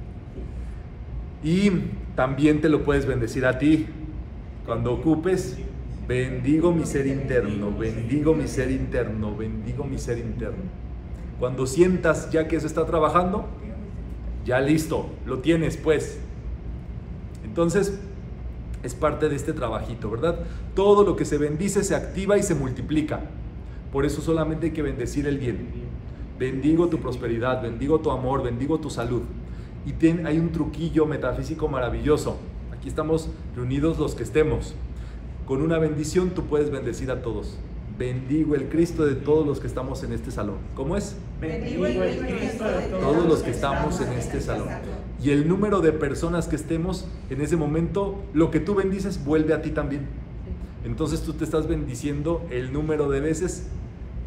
Y también te lo puedes bendecir a ti. Cuando ocupes, bendigo mi ser interno, bendigo mi ser interno, bendigo mi ser interno. Cuando sientas ya que eso está trabajando, ya listo, lo tienes pues. Entonces, es parte de este trabajito, ¿verdad? Todo lo que se bendice se activa y se multiplica. Por eso solamente hay que bendecir el bien. Bendigo tu prosperidad, bendigo tu amor, bendigo tu salud. Y ten, hay un truquillo metafísico maravilloso. Aquí estamos reunidos los que estemos. Con una bendición tú puedes bendecir a todos. Bendigo el Cristo de todos los que estamos en este salón. ¿Cómo es? Bendigo el Cristo de Todos los que estamos en este salón. Y el número de personas que estemos en ese momento, lo que tú bendices vuelve a ti también. Entonces tú te estás bendiciendo el número de veces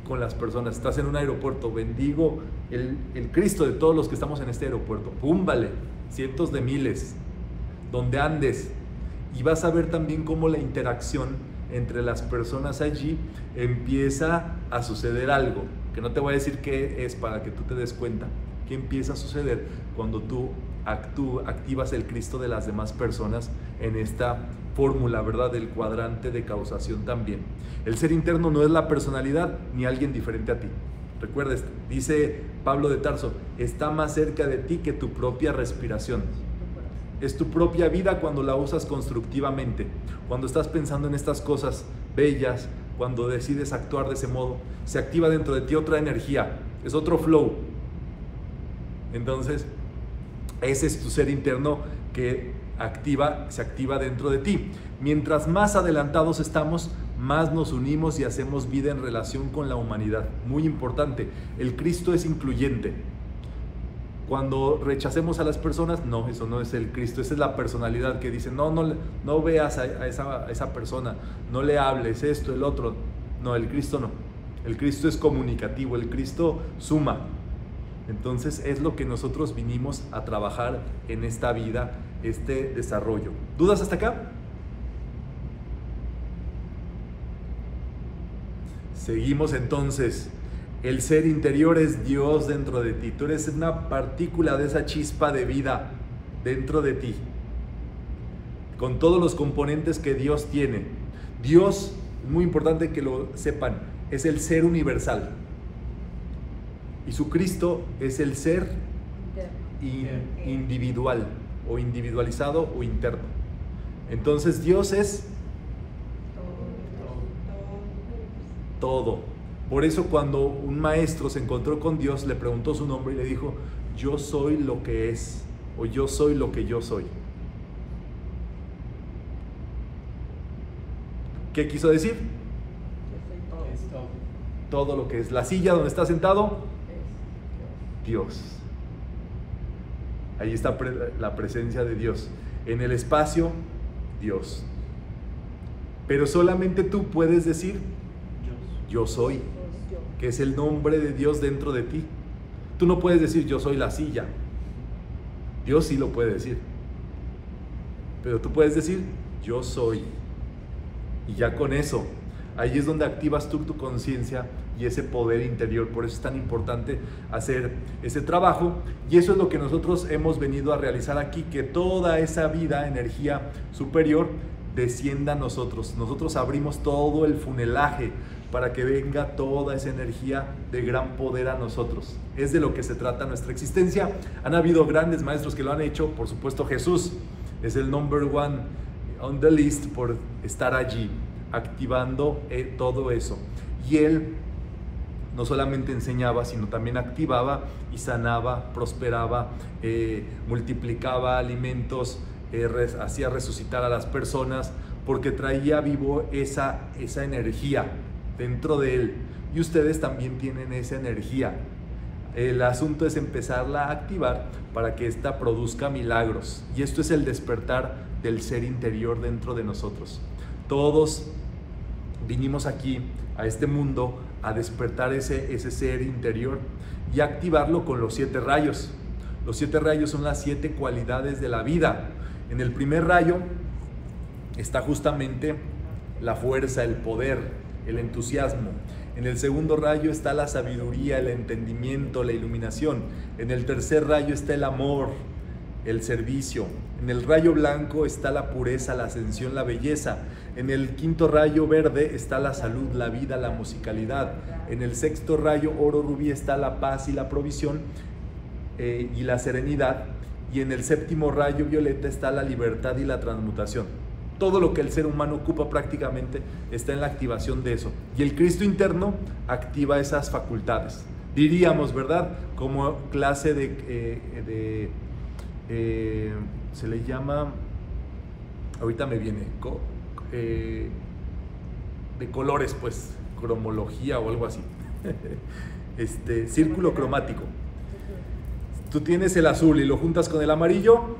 con las personas. Estás en un aeropuerto, bendigo el, el Cristo de todos los que estamos en este aeropuerto. Púmbale, cientos de miles, donde andes. Y vas a ver también cómo la interacción entre las personas allí empieza a suceder algo, que no te voy a decir qué es para que tú te des cuenta, qué empieza a suceder cuando tú actú, activas el Cristo de las demás personas en esta fórmula, ¿verdad?, del cuadrante de causación también. El ser interno no es la personalidad ni alguien diferente a ti. Recuerda, dice Pablo de Tarso, está más cerca de ti que tu propia respiración. Es tu propia vida cuando la usas constructivamente, cuando estás pensando en estas cosas bellas, cuando decides actuar de ese modo, se activa dentro de ti otra energía, es otro flow. Entonces, ese es tu ser interno que activa, se activa dentro de ti. Mientras más adelantados estamos, más nos unimos y hacemos vida en relación con la humanidad. Muy importante, el Cristo es incluyente. Cuando rechacemos a las personas, no, eso no es el Cristo, esa es la personalidad que dice, no, no, no veas a, a, esa, a esa persona, no le hables esto, el otro. No, el Cristo no. El Cristo es comunicativo, el Cristo suma. Entonces es lo que nosotros vinimos a trabajar en esta vida, este desarrollo. ¿Dudas hasta acá? Seguimos entonces. El ser interior es Dios dentro de ti. Tú eres una partícula de esa chispa de vida dentro de ti, con todos los componentes que Dios tiene. Dios, es muy importante que lo sepan, es el ser universal. Y su Cristo es el ser in, individual, o individualizado o interno. Entonces Dios es todo. Por eso cuando un maestro se encontró con Dios, le preguntó su nombre y le dijo, yo soy lo que es, o yo soy lo que yo soy. ¿Qué quiso decir? Es todo. Todo lo que es. La silla donde está sentado, Dios. Ahí está pre- la presencia de Dios. En el espacio, Dios. Pero solamente tú puedes decir, yo soy, que es el nombre de Dios dentro de ti. Tú no puedes decir, yo soy la silla. Dios sí lo puede decir. Pero tú puedes decir, yo soy. Y ya con eso, ahí es donde activas tú tu conciencia y ese poder interior. Por eso es tan importante hacer ese trabajo. Y eso es lo que nosotros hemos venido a realizar aquí, que toda esa vida, energía superior, descienda a nosotros. Nosotros abrimos todo el funelaje para que venga toda esa energía de gran poder a nosotros. Es de lo que se trata nuestra existencia. Han habido grandes maestros que lo han hecho. Por supuesto, Jesús es el number one on the list por estar allí, activando eh, todo eso. Y él no solamente enseñaba, sino también activaba y sanaba, prosperaba, eh, multiplicaba alimentos, eh, res, hacía resucitar a las personas, porque traía vivo esa, esa energía dentro de él. Y ustedes también tienen esa energía. El asunto es empezarla a activar para que ésta produzca milagros. Y esto es el despertar del ser interior dentro de nosotros. Todos vinimos aquí a este mundo a despertar ese, ese ser interior y activarlo con los siete rayos. Los siete rayos son las siete cualidades de la vida. En el primer rayo está justamente la fuerza, el poder, el entusiasmo. En el segundo rayo está la sabiduría, el entendimiento, la iluminación. En el tercer rayo está el amor, el servicio. En el rayo blanco está la pureza, la ascensión, la belleza. En el quinto rayo verde está la salud, la vida, la musicalidad. En el sexto rayo oro rubí está la paz y la provisión eh, y la serenidad. Y en el séptimo rayo violeta está la libertad y la transmutación. Todo lo que el ser humano ocupa prácticamente está en la activación de eso. Y el Cristo interno activa esas facultades. Diríamos, ¿verdad? Como clase de... Eh, de eh, se le llama... Ahorita me viene... Co, eh, de colores, pues. Cromología o algo así. Este, círculo cromático. Tú tienes el azul y lo juntas con el amarillo...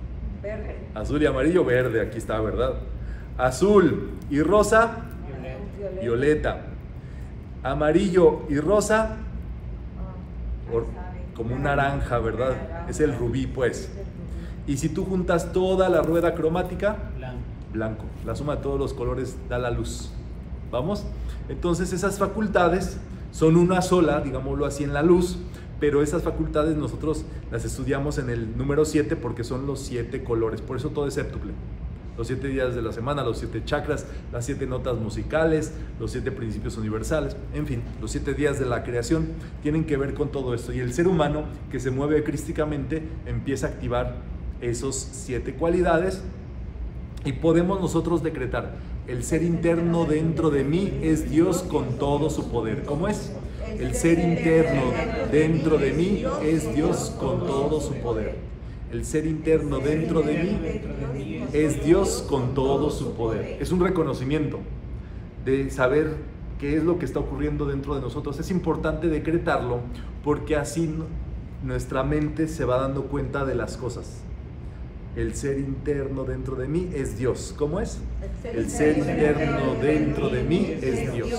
Verde. Azul y amarillo, verde, aquí está, ¿verdad? Azul y rosa, Violeta. Violeta. violeta. Amarillo y rosa, Ah, or- como un naranja, ¿verdad? Es el rubí, pues. Y si tú juntas toda la rueda cromática, Blanco. blanco. La suma de todos los colores da la luz. ¿Vamos? Entonces esas facultades son una sola, digámoslo así, en la luz, pero esas facultades nosotros las estudiamos en el número siete porque son los siete colores. Por eso todo es séptuple. Los siete días de la semana, los siete chakras, las siete notas musicales, los siete principios universales, en fin, los siete días de la creación tienen que ver con todo esto. Y el ser humano que se mueve crísticamente empieza a activar esos siete cualidades y podemos nosotros decretar: el ser interno dentro de mí es Dios con todo su poder. ¿Cómo es? El ser interno dentro de mí es Dios con todo su poder. El ser interno dentro de mí es Dios con todo su poder. Es un reconocimiento de saber qué es lo que está ocurriendo dentro de nosotros. Es importante decretarlo porque así nuestra mente se va dando cuenta de las cosas. El ser interno dentro de mí es Dios. ¿Cómo es? El ser interno dentro de mí es Dios.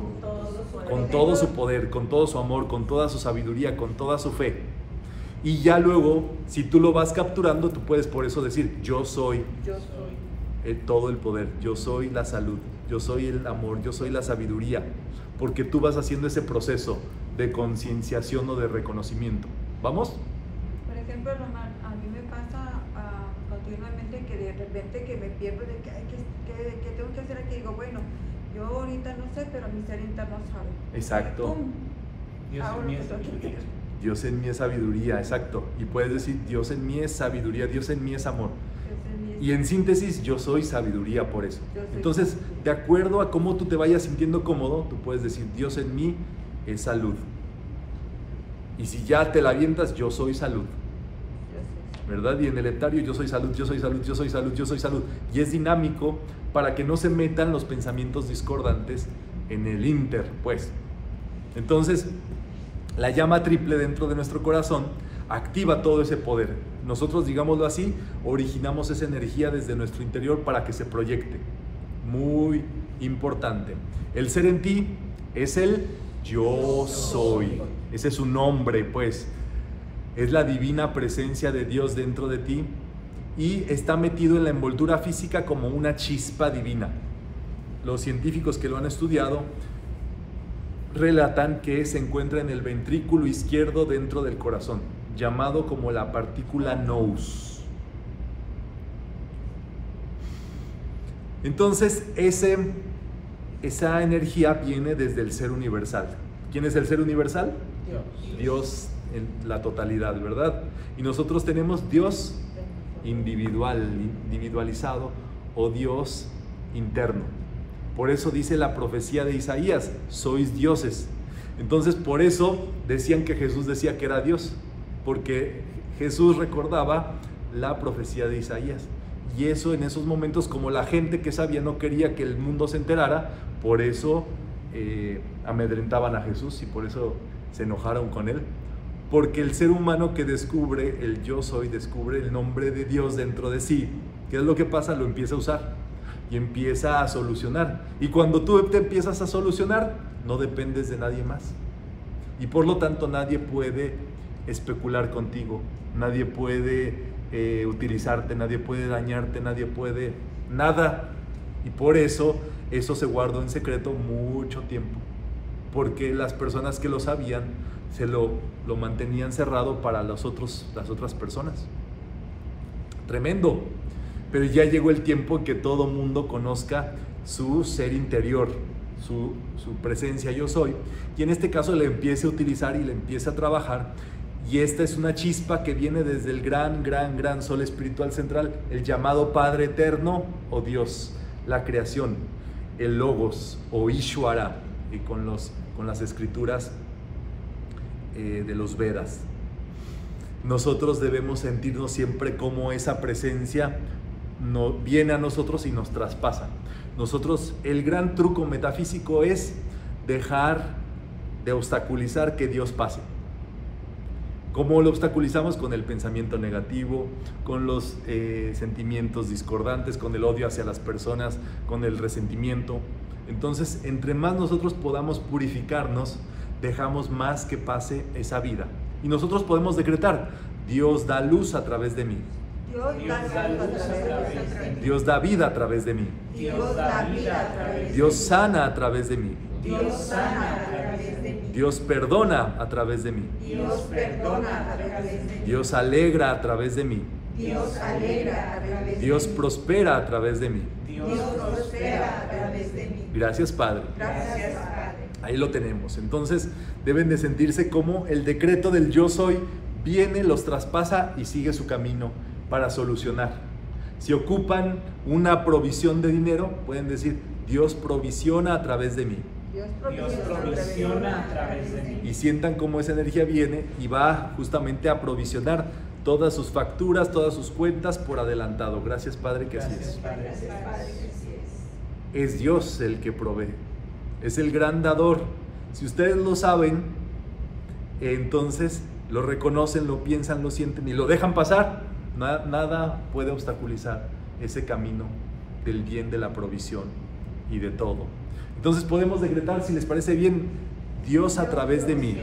Con todo su poder, con todo su amor, con toda su sabiduría, con toda su fe. Y ya luego, si tú lo vas capturando, tú puedes por eso decir: yo soy Yo soy. el, todo el poder, yo soy la salud, yo soy el amor, yo soy la sabiduría. Porque tú vas haciendo ese proceso de concienciación o de reconocimiento. ¿Vamos? Por ejemplo, Román, a mí me pasa ah, continuamente que de repente que me pierdo de que, ay, ¿qué, qué, qué tengo que hacer aquí? Digo, bueno, yo ahorita no sé, pero mi ser interno sabe. Exacto. ¡Pum! Dios Hago en lo mí que es tengo que sabiduría. hacer. Dios en mí es sabiduría, exacto. Y puedes decir: Dios en mí es sabiduría, Dios en mí es amor. Dios en mí es- Y en síntesis, yo soy sabiduría por eso. Yo soy Entonces, sabiduría. de acuerdo a cómo tú te vayas sintiendo cómodo, tú puedes decir: Dios en mí es salud. Y si ya te la avientas, yo soy salud, Yo soy. ¿verdad? Y en el heptario, yo soy salud, yo soy salud, yo soy salud, yo soy salud. Y es dinámico para que no se metan los pensamientos discordantes en el inter, pues. Entonces, la llama triple dentro de nuestro corazón activa todo ese poder. Nosotros, digámoslo así, originamos esa energía desde nuestro interior para que se proyecte. Muy importante. El ser en ti es el yo soy. Ese es su nombre, pues. Es la divina presencia de Dios dentro de ti y está metido en la envoltura física como una chispa divina. Los científicos que lo han estudiado relatan que se encuentra en el ventrículo izquierdo dentro del corazón, llamado como la partícula nous. Entonces, ese, esa energía viene desde el ser universal. ¿Quién es el ser universal? Dios. Dios en la totalidad, ¿verdad? Y nosotros tenemos Dios individual, individualizado, o Dios interno. Por eso dice la profecía de Isaías: sois dioses. Entonces, por eso decían que Jesús decía que era Dios, porque Jesús recordaba la profecía de Isaías. Y eso en esos momentos, como la gente que sabía no quería que el mundo se enterara, por eso eh, amedrentaban a Jesús y por eso se enojaron con él. Porque el ser humano que descubre el yo soy, descubre el nombre de Dios dentro de sí, ¿qué es lo que pasa? Lo empieza a usar y empieza a solucionar. Y cuando tú te empiezas a solucionar, no dependes de nadie más. Y por lo tanto nadie puede especular contigo, nadie puede eh, utilizarte, nadie puede dañarte, nadie puede nada. Y por eso eso se guardó en secreto mucho tiempo. Porque las personas que lo sabían se lo, lo mantenían cerrado para los otros, las otras personas. Tremendo. Pero ya llegó el tiempo en que todo mundo conozca su ser interior, su, su presencia yo soy, y en este caso le empiece a utilizar y le empiece a trabajar. Y esta es una chispa que viene desde el gran, gran, gran sol espiritual central, el llamado Padre Eterno o Dios, la creación, el Logos o Ishvara, y con, los, con las escrituras eh, de los Vedas. Nosotros debemos sentirnos siempre como esa presencia no, viene a nosotros y nos traspasa. Nosotros, el gran truco metafísico es dejar de obstaculizar que Dios pase. ¿Cómo lo obstaculizamos? Con el pensamiento negativo, con los eh, sentimientos discordantes, con el odio hacia las personas, con el resentimiento. Entonces, entre más nosotros podamos purificarnos, dejamos más que pase esa vida. Y nosotros podemos decretar, Dios da luz a través de mí. Dios da luz a través de mí. Dios da vida a través de mí. Dios da vida a través de mí. Dios sana a través de mí. Dios sana a través de mí. Dios perdona a través de mí. Dios perdona a través de mí. Dios alegra a través de mí. Dios alegra a través de mí. Dios prospera a través de mí. Dios prospera a través de mí. Gracias, Padre. Gracias, Padre. Ahí lo tenemos. Entonces deben de sentirse como el decreto del yo soy viene, los traspasa y sigue su camino para solucionar. Si ocupan una provisión de dinero, pueden decir, Dios provisiona a través de mí. Dios Dios provisiona a través de mí. Y sientan cómo esa energía viene y va justamente a provisionar todas sus facturas, todas sus cuentas por adelantado. Gracias, Padre, que así Gracias, es. Padre. Gracias, Padre, que así es. Es Dios el que provee. Es el gran dador. Si ustedes lo saben, entonces lo reconocen, lo piensan, lo sienten y lo dejan pasar. Nada, nada puede obstaculizar ese camino del bien, de la provisión y de todo. Entonces podemos decretar, si les parece bien, Dios a través de mí.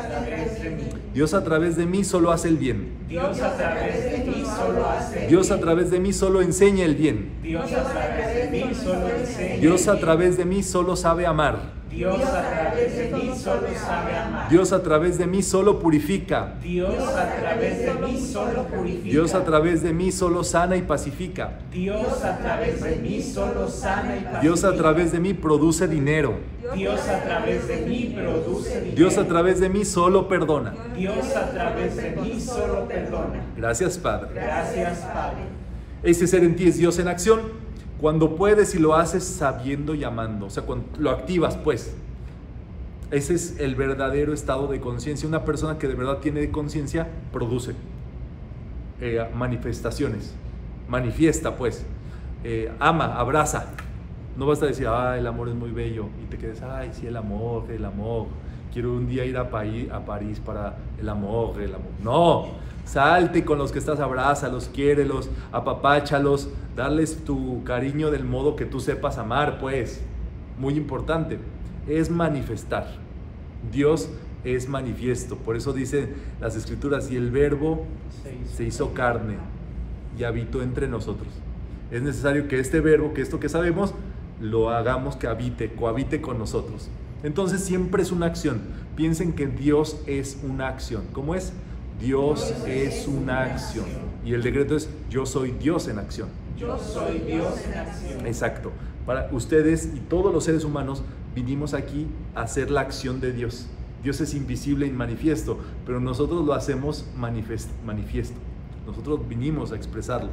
Dios a través de mí solo hace el bien. Dios a través de mí solo hace. Dios a través de mí solo enseña el bien. Dios a través de mí solo enseña. Dios a través de mí solo sabe amar. Dios a través de mí solo sabe amar. Dios a través de mí solo purifica. Dios a través de mí solo purifica. Dios a través de mí solo sana y pacifica. Dios a través de mí solo sana y pacifica. Dios a través de mí produce dinero. Dios a través de mí produce dinero. Dios a través de mí solo perdona. Dios a través de mí solo perdona. Gracias, Padre. Gracias, Padre. Ese ser en ti es Dios en acción. Cuando puedes y lo haces sabiendo y amando. O sea, cuando lo activas, pues. Ese es el verdadero estado de conciencia. Una persona que de verdad tiene conciencia produce eh, manifestaciones. Manifiesta, pues. Eh, ama, abraza. No basta decir, ah, el amor es muy bello. Y te quedes, ay, sí, el amor, el amor. Quiero un día ir a, París, a París para el amor, el amor. No. Salte con los que estás, abrázalos, quiérelos, apapáchalos, darles tu cariño del modo que tú sepas amar, pues. Muy importante. Es manifestar. Dios es manifiesto. Por eso dicen las escrituras, y el verbo se hizo carne y habitó entre nosotros. Es necesario que este verbo, que esto que sabemos, lo hagamos que habite, cohabite con nosotros. Entonces siempre es una acción. Piensen que Dios es una acción. ¿Cómo es? Dios es una acción. Y el decreto es, yo soy Dios en acción. Yo soy Dios en acción. Exacto. Para ustedes y todos los seres humanos vinimos aquí a hacer la acción de Dios. Dios es invisible y manifiesto, pero nosotros lo hacemos manifiesto. Nosotros vinimos a expresarlo.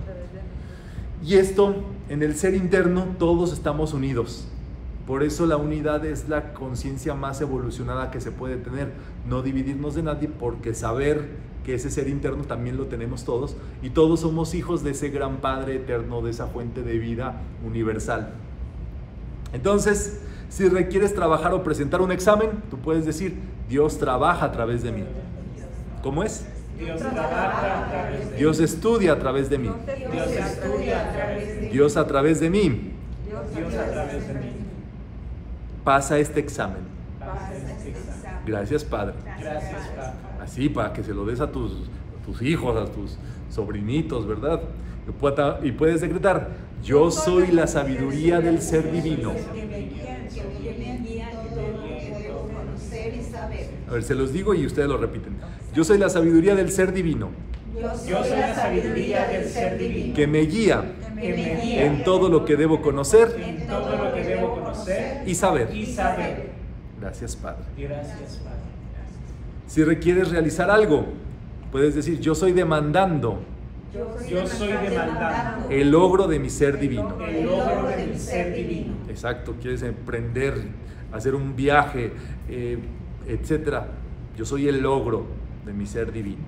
Y esto, en el ser interno, todos estamos unidos. Por eso la unidad es la conciencia más evolucionada que se puede tener. No dividirnos de nadie, porque saber que ese ser interno también lo tenemos todos. Y todos somos hijos de ese gran Padre eterno, de esa fuente de vida universal. Entonces, si requieres trabajar o presentar un examen, tú puedes decir, Dios trabaja a través de mí. ¿Cómo es? Dios trabaja a través de mí. Dios estudia a través de mí. Dios estudia a través de mí. Dios a través de mí. Dios a través de mí. Pasa este examen. Pasa este examen. Gracias, Padre. Gracias, Padre. Así, para que se lo des a tus, a tus hijos, a tus sobrinitos, ¿verdad? Y pueda- Y puedes decretar, yo soy la sabiduría del ser divino. A ver, se los digo y ustedes lo repiten. Yo soy la sabiduría del ser divino, Yo soy la sabiduría del ser divino que me guía que me guía en todo lo que debo conocer en todo lo que debo conocer y saber. y saber. Gracias, Padre. Gracias, Padre. Si requieres realizar algo, puedes decir, yo soy demandando Yo soy demandando el logro de mi ser divino. el logro de mi ser divino. Exacto, quieres emprender, hacer un viaje, eh, etcétera. Yo soy el logro de mi ser divino.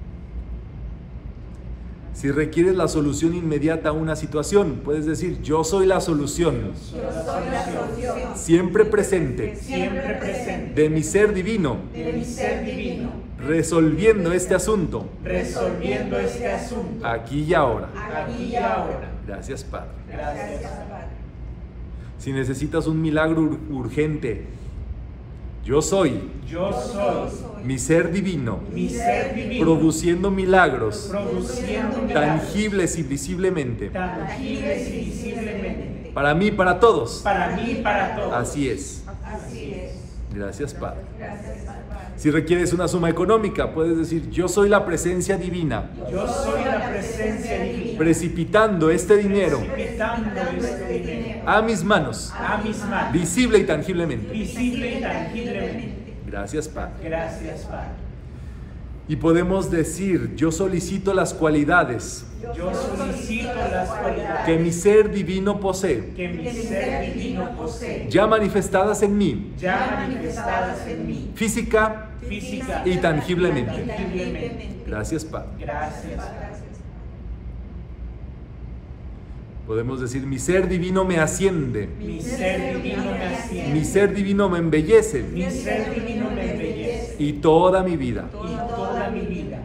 Si requieres la solución inmediata a una situación, puedes decir, yo soy la solución, Yo soy la solución siempre presente, siempre presente de mi ser divino, de mi ser divino, resolviendo este asunto, resolviendo este asunto aquí y ahora. aquí y ahora. Gracias, Padre. Gracias, Padre. Si necesitas un milagro ur- urgente, yo soy Yo soy mi ser divino, mi ser divino, produciendo milagros produciendo milagros tangibles y visiblemente, tangibles y visiblemente, para mí, para todos. para mí y para todos. Así es. Así es. Gracias, Padre. Gracias, Padre. Si requieres una suma económica, puedes decir, yo soy la presencia divina, Yo soy la presencia divina, precipitando este dinero precipitando este dinero a mis manos, a mis manos, visible y tangiblemente. visible y tangiblemente. Gracias, Padre. Gracias, Padre. Y podemos decir, yo solicito las cualidades Yo solicito las cualidades que mi ser divino posee, que mi ser divino posee, ya manifestadas en mí, ya manifestadas en mí, física física y tangiblemente. tangiblemente. Gracias, Padre. Gracias. Gracias. Podemos decir, mi ser divino me asciende, Mi ser divino me asciende, mi ser divino me embellece, mi ser divino me embellece, y toda mi vida, y toda mi vida.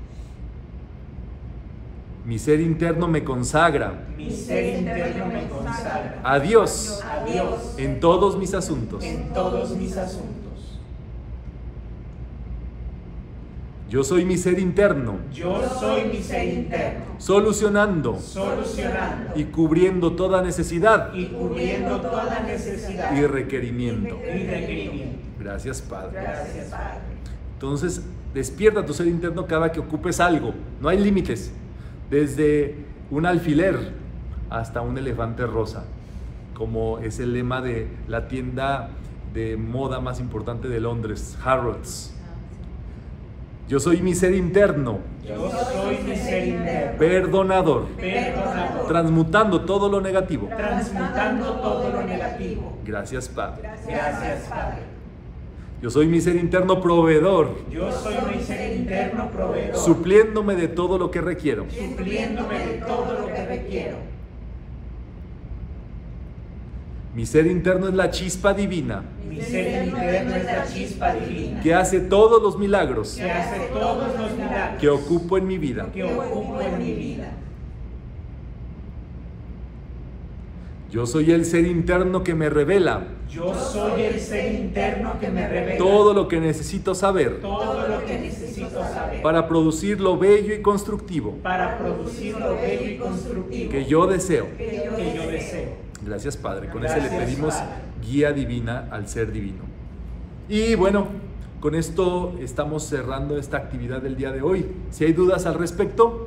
mi ser interno me consagra Mi ser interno me consagra a Dios a Dios en todos mis asuntos. en todos mis asuntos. Yo soy mi ser interno, Yo soy mi ser interno, solucionando solucionando y cubriendo toda necesidad y cubriendo toda necesidad y requerimiento. y requerimiento. Gracias, Padre. Gracias, Padre. Entonces, despierta tu ser interno cada que ocupes algo. No hay límites. Desde un alfiler hasta un elefante rosa, como es el lema de la tienda de moda más importante de Londres, Harrods. Yo soy mi ser interno, Yo soy mi ser interno, perdonador, perdonador, transmutando todo lo negativo. transmutando todo lo negativo. Gracias, Padre. Gracias, Padre. Yo soy mi ser interno proveedor, Yo soy mi ser interno proveedor, supliéndome de todo lo que requiero. supliéndome de todo lo que requiero. Mi ser interno es la chispa divina Mi ser interno es la chispa divina que hace todos los milagros que hace todos los milagros que ocupo en mi vida. que ocupo en mi vida. Yo soy el ser interno que me revela Yo soy el ser interno que me revela todo lo que necesito saber todo lo que necesito saber para producir lo bello y constructivo para producir lo bello y constructivo que yo deseo. que yo deseo. Gracias, Padre. Con eso le Gracias, pedimos Padre. guía divina al ser divino. Y bueno, con esto estamos cerrando esta actividad del día de hoy. Si hay dudas al respecto,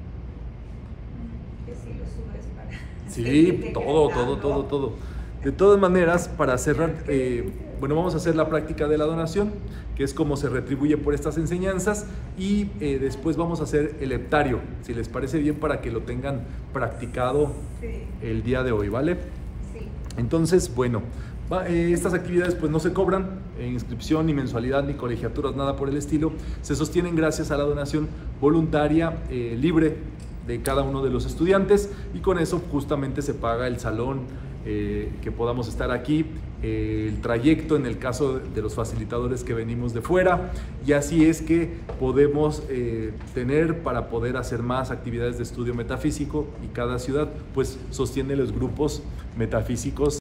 Que sí lo subes para... sí, todo, todo, todo, todo. De todas maneras, para cerrar, eh, bueno, vamos a hacer la práctica de la donación, que es como se retribuye por estas enseñanzas, y eh, después vamos a hacer el heptario, si les parece bien, para que lo tengan practicado Sí, el día de hoy, ¿vale? sí. Entonces, bueno, va, eh, estas actividades pues no se cobran eh, inscripción, ni mensualidad, ni colegiaturas, nada por el estilo. Se sostienen gracias a la donación voluntaria eh, libre de cada uno de los estudiantes, y con eso justamente se paga el salón, eh, que podamos estar aquí, eh, el trayecto en el caso de los facilitadores que venimos de fuera, y así es que podemos eh, tener para poder hacer más actividades de estudio metafísico, y cada ciudad pues sostiene los grupos metafísicos